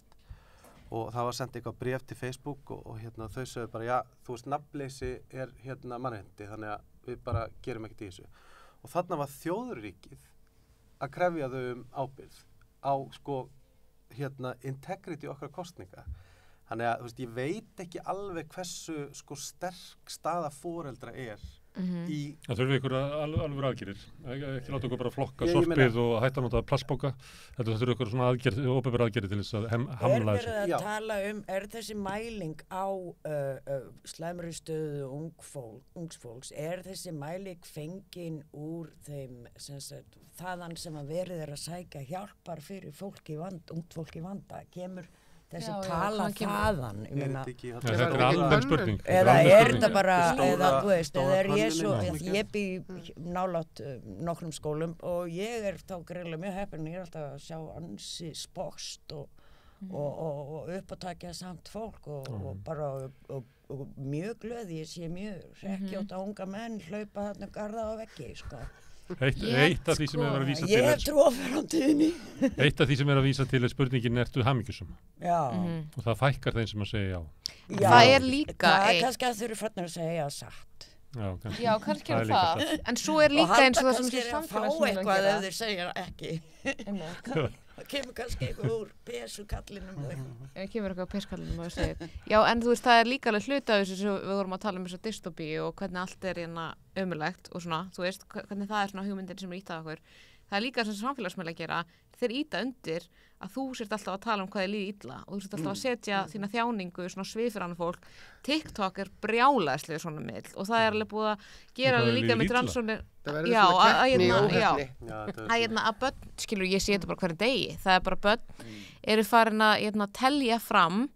[SPEAKER 2] og það var sendt eitthvað bréf til Facebook og, og hérna þau sögðu bara, já, þú veist, nafnleysi er hérna mannréttindi þannig að við bara gerum ekkert í þessu. Og þarna var þjóðríkið að krefja þau um ábyrgð á, sko, hérna, integrity okkar kostninga. Þannig að, þú veist, ég veit ekki alveg hversu, sko, sterk staða foreldra er
[SPEAKER 4] Mhm.
[SPEAKER 2] í,
[SPEAKER 1] Það þurfi ykkur al, alveg aðgerir, ekki, ekki láta ykkur bara flokka
[SPEAKER 2] Ég- ég
[SPEAKER 1] sorpið
[SPEAKER 2] meina-
[SPEAKER 1] og hætta að nota plastbóka, þetta þurfi ykkur svona aðgerð, opinber aðgerið til þess að hem,
[SPEAKER 5] Er
[SPEAKER 1] hamla
[SPEAKER 5] verið
[SPEAKER 1] þessu.
[SPEAKER 5] að
[SPEAKER 2] Já.
[SPEAKER 5] tala um, er þessi mæling á uh, uh, slæmri stöðu ung fólk, ungs fólks, er þessi mæling fengin úr þeim, sem sagt, þaðan sem að verið er að sækja hjálpar fyrir fólki vand, ungt fólki vanda, kemur þessi
[SPEAKER 4] Já, já,
[SPEAKER 5] tala
[SPEAKER 4] hvaðan kemur?
[SPEAKER 5] þaðan, ég
[SPEAKER 2] er
[SPEAKER 5] meina,
[SPEAKER 2] þetta ekki,
[SPEAKER 1] Ja,
[SPEAKER 3] Ég
[SPEAKER 1] þetta
[SPEAKER 3] var
[SPEAKER 1] er
[SPEAKER 3] ekki
[SPEAKER 1] almenn
[SPEAKER 3] könnun.
[SPEAKER 1] spurning. þetta
[SPEAKER 5] eða
[SPEAKER 1] almenn
[SPEAKER 5] er
[SPEAKER 1] spurning.
[SPEAKER 5] þetta bara,
[SPEAKER 2] Stóra-
[SPEAKER 5] eða þú veist,
[SPEAKER 2] stóra
[SPEAKER 5] eða er ég
[SPEAKER 2] könnunin
[SPEAKER 5] svo,
[SPEAKER 2] er ekki
[SPEAKER 5] ég bý nálátt uh, nokkrum skólum og ég er þá greiðlega mjög heppin, ég er alltaf að sjá ansi spóst og, og, og, og uppátækja samt fólk og, og bara og, og, og mjög glöð, ég sé mjög rekkjóta unga menn hlaupa þarna garða á veggi, sko.
[SPEAKER 1] Eitt,
[SPEAKER 4] Ég
[SPEAKER 1] eitt af því
[SPEAKER 4] sko-
[SPEAKER 1] sem er að vísa til
[SPEAKER 5] Ég
[SPEAKER 1] er,
[SPEAKER 5] hef trú á framtíðinni.
[SPEAKER 1] eitt af því sem er að vísa til er spurningin ertu hamingjusum
[SPEAKER 5] Já.
[SPEAKER 4] Mhm.
[SPEAKER 1] og það fækkar þeim sem að segja já.
[SPEAKER 5] Já.
[SPEAKER 4] Það er líka
[SPEAKER 5] Það er
[SPEAKER 4] eitt.
[SPEAKER 5] kannski að þau eru farnir að segja satt.
[SPEAKER 1] Já, kannski.
[SPEAKER 4] Já, kannski
[SPEAKER 1] Það
[SPEAKER 4] er
[SPEAKER 1] er líka
[SPEAKER 4] það.
[SPEAKER 1] satt.
[SPEAKER 4] En svo er líka
[SPEAKER 5] og
[SPEAKER 4] eins og
[SPEAKER 5] halda
[SPEAKER 4] það sem
[SPEAKER 5] kannski
[SPEAKER 4] sé
[SPEAKER 5] að fá
[SPEAKER 4] samfélagsmiðlar
[SPEAKER 5] eitthvað
[SPEAKER 4] gera.
[SPEAKER 5] ef þeir segja ekki.
[SPEAKER 4] Einmitt.
[SPEAKER 5] Það kemur kannski eitthvað úr pesukallinum og eitthvað.
[SPEAKER 4] Ef kemur eitthvað á peskallinu og segir. Já, en þú veist, það er líka alveg hluti af þessu sem við vorum að tala um þessa dystopíu og hvernig allt er hérna ömulegt og svona, þú veist, hvernig það er svona hugmyndin sem er ítað okkur. Það er líka sem samfélagsmiðlar gera, þeir íta undir að þú sért alltaf að tala um hvað þið líði illa og þú sért alltaf að setja þína þjáningu svona svið fyrir annað fólk. TikTok er brjálæðslega svona miðl og það er alveg búið að gera
[SPEAKER 1] Og hvað
[SPEAKER 4] alveg
[SPEAKER 1] þið
[SPEAKER 4] líka
[SPEAKER 1] líður
[SPEAKER 4] með
[SPEAKER 1] illa?
[SPEAKER 4] rannsóknir.
[SPEAKER 3] Það verður
[SPEAKER 4] Já,
[SPEAKER 3] svona
[SPEAKER 4] að- að
[SPEAKER 3] keppni í
[SPEAKER 4] hérna, já.
[SPEAKER 3] óheppni.
[SPEAKER 2] Já, þetta er
[SPEAKER 4] að, hérna, að börn, skilur, ég sé þetta bara hverju degi það er bara börn eru farin að hérna, telja fram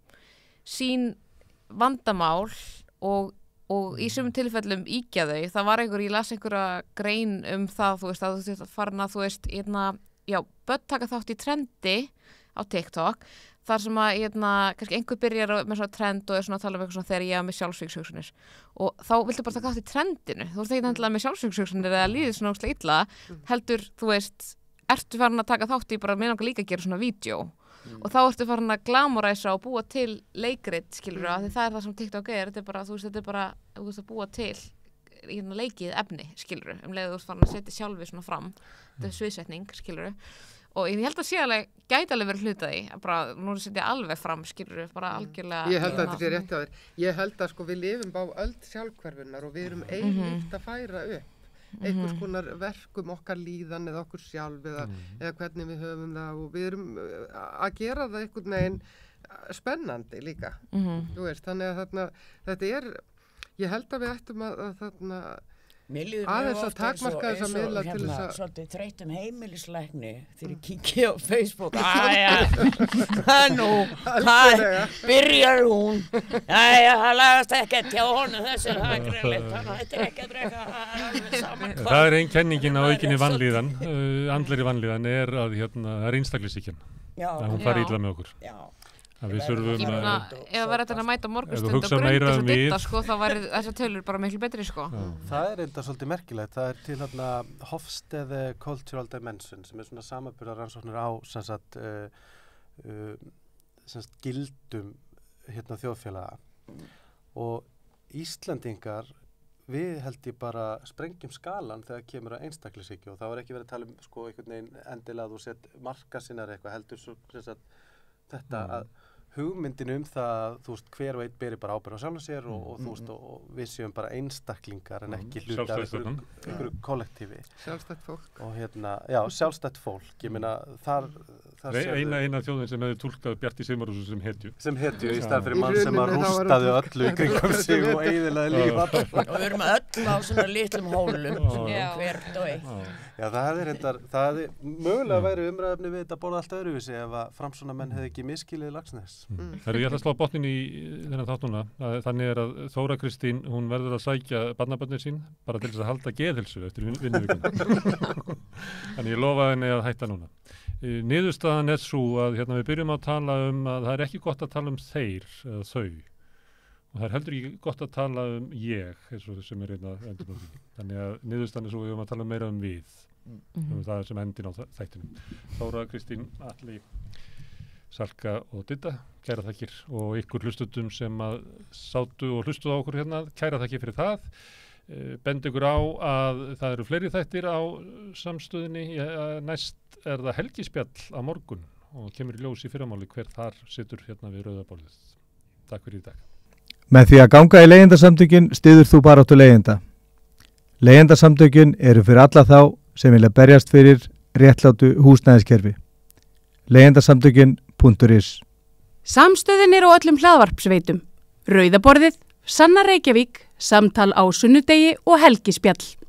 [SPEAKER 4] sín vandamál og, og í sumum tilfellum íkja þau, það var einhver, ég las einhverja grein um það, þú veist, að þú veist farin að, þú veist, hérna, já, börn taka þátt í trendi á TikTok þar sem að, hérna, kannski einhver byrjar á- með svona trend og er svona að tala um eitthvað svona þegar ég hafa með sjálfsvíkshugsunir og þá viltu bara taka þátt í trendinu, þú veist ekki endilega með sjálfsvíkshugsunir eða líðið svona óslega illa, heldur, þú veist, ertu farin að taka þátt í bara, mér langar líka að gera svona vídeo og þá ertu farin að glamoræsa og búa til leikrit, skilur mm. því það er það sem TikTok er, þetta er bara, þú veist, þetta er bara, þú veist, að búa til hérna leikið efni, skilur um leið þú veist farin að setja sjálfi svona fram þetta er sviðsetning, skilur og ég held að sé alveg, gæti alveg verið hluta því bara, nú er að setja alveg fram, skilur bara algjörlega
[SPEAKER 3] Ég held að
[SPEAKER 4] hérna,
[SPEAKER 3] þetta sé rétt á þér. Ég held að sko við lifum á öld sjálfhverfunar og við erum einlíkt að færa upp einhvers konar verkum okkar líðan eða okkur sjálf eða, eða hvernig við höfum það og við erum uh, að gera það einhvern veginn uh, spennandi líka.
[SPEAKER 4] mhm.
[SPEAKER 3] Þú veist, þannig að þarna, þetta er, ég held að við ættum að, að þarna,
[SPEAKER 5] Mér líður
[SPEAKER 3] Aðeins
[SPEAKER 5] mjög
[SPEAKER 3] að
[SPEAKER 5] oft eins og,
[SPEAKER 3] takmarka þessa
[SPEAKER 5] eins og
[SPEAKER 3] miðla til
[SPEAKER 5] hérna,
[SPEAKER 3] þess að-
[SPEAKER 5] svolítið þreytum heimilislækni þegar ég kíkja á Facebook. Æja, það er nú, það
[SPEAKER 3] Algjörlega.
[SPEAKER 5] byrjar hún. Æja, það lagast ekkert hjá honum þessi, það er greinleitt, þannig að þetta er ekki að drega, það er alveg saman hvað.
[SPEAKER 1] Það er einn kenningin á
[SPEAKER 5] Það er
[SPEAKER 1] aukinni
[SPEAKER 5] svolítið-
[SPEAKER 1] vanlíðan, uh, andleri vanlíðan er að hérna, það er einstaklisíkjan,
[SPEAKER 5] Já,
[SPEAKER 1] að hún fari
[SPEAKER 4] Já.
[SPEAKER 1] illa með okkur.
[SPEAKER 5] já.
[SPEAKER 1] Að við
[SPEAKER 5] Ég
[SPEAKER 1] þurfum
[SPEAKER 4] Ég
[SPEAKER 5] verð
[SPEAKER 4] meina,
[SPEAKER 1] að...
[SPEAKER 5] og
[SPEAKER 4] ef það verður þetta að mæta
[SPEAKER 1] Ef þú
[SPEAKER 4] morgunstund og
[SPEAKER 1] hugsar
[SPEAKER 4] grund
[SPEAKER 1] meira
[SPEAKER 4] þess
[SPEAKER 1] um
[SPEAKER 4] að ditta,
[SPEAKER 1] við-
[SPEAKER 4] sko, þá væri þessar tölur bara miklu betri, sko.
[SPEAKER 1] Já.
[SPEAKER 2] Það er enda svolítið merkilegt. Það er til hérna Hofstede Cultural Dimension sem er svona samanburðarrannsóknir á sem sagt, uh, uh, sem sagt gildum hérna þjóðfélaga og Íslandingar við held ég bara sprengjum skalan þegar kemur að einstaklishyggju og þá er ekki verið að tala um sko einhvern veginn endilega að þú sett marka sinnar eitthvað heldur svo sem sagt þetta
[SPEAKER 1] Mm.
[SPEAKER 2] að hugmyndin um það þú veist hver og einn beri bara ábyrgð á sjálfum sér og, og þú veist og, og við séum bara einstaklingar en
[SPEAKER 1] Mm.
[SPEAKER 2] ekki hluti af
[SPEAKER 1] Sjálfstæðisstjórnan.
[SPEAKER 2] einhverju einhverju kollektífi
[SPEAKER 3] Sjálfstætt fólk.
[SPEAKER 2] og hérna, já, sjálfstætt fólk ég meina þar, þar
[SPEAKER 1] Nei,
[SPEAKER 2] sérðu-
[SPEAKER 1] eina, eina þjóðin sem hefði túlkað Bjarti Sigmarsson sem hetju.
[SPEAKER 2] sem hetju í
[SPEAKER 1] Já.
[SPEAKER 2] staðan fyrir
[SPEAKER 3] Í
[SPEAKER 2] mann sem að
[SPEAKER 3] hruninu þá var
[SPEAKER 2] rústaði
[SPEAKER 3] hann-
[SPEAKER 2] öllu í kringum sig og eigðilaði líf allra.
[SPEAKER 5] Og við erum öll á svona litlum hólum,
[SPEAKER 4] Já.
[SPEAKER 5] hvert og eitt.
[SPEAKER 1] Já.
[SPEAKER 2] Já, það hefði reyndar, það hefði mögulega væri umræðefni við þetta borða allt öðruvísi ef að framsóknarmenn hefði ekki miskilið Laxness.
[SPEAKER 1] Mm. Þegar ég ætla að slá botnin í þennan þátt núna, að þannig er að Þóra Kristín, hún verður að sækja barnabörnir sín bara til þess að halda geðhilsu eftir vin- vinnuvikuna. Þannig ég lofa henni að hætta núna. Eh, Niðurstaðan er svo að hérna, við byrjum að tala um að það er ekki gott að tala um þeir eða þau. Og það er heldur ekki gott að tala um ég, eins og sem er einna endur á því. Þannig að niðurstaðan er svo við höfum að tala meira um við. Mm. Það er sem endin á þæ- þættinum. Þóra Kristín, Atli, Salka og Didda, kæra þakkir og ykkur hlustundum sem að sátu og hlustuðu á okkur hérna, kæra þakkir fyrir það. Eh, Bend ykkur á að það eru fleiri þættir á samstöðinni. Eh, Næst er það helgispjall á morgun og kemur í ljós í fyrramáli hver þar situr hérna við rauðaborðið. Takk fyrir í dag.
[SPEAKER 6] Með því að ganga í leyendasamtökin styður þú baráttu leyenda. Leyendasamtökin eru fyrir alla þá sem vilja berjast fyrir réttlátu húsnæðiskerfi. leyendasamtökin punktur is
[SPEAKER 7] Samstöðin er á öllum hlaðvarpsveitum. Rauðaborðið, Sanna Reykjavík, Samtal á sunnudegi og helgispjall.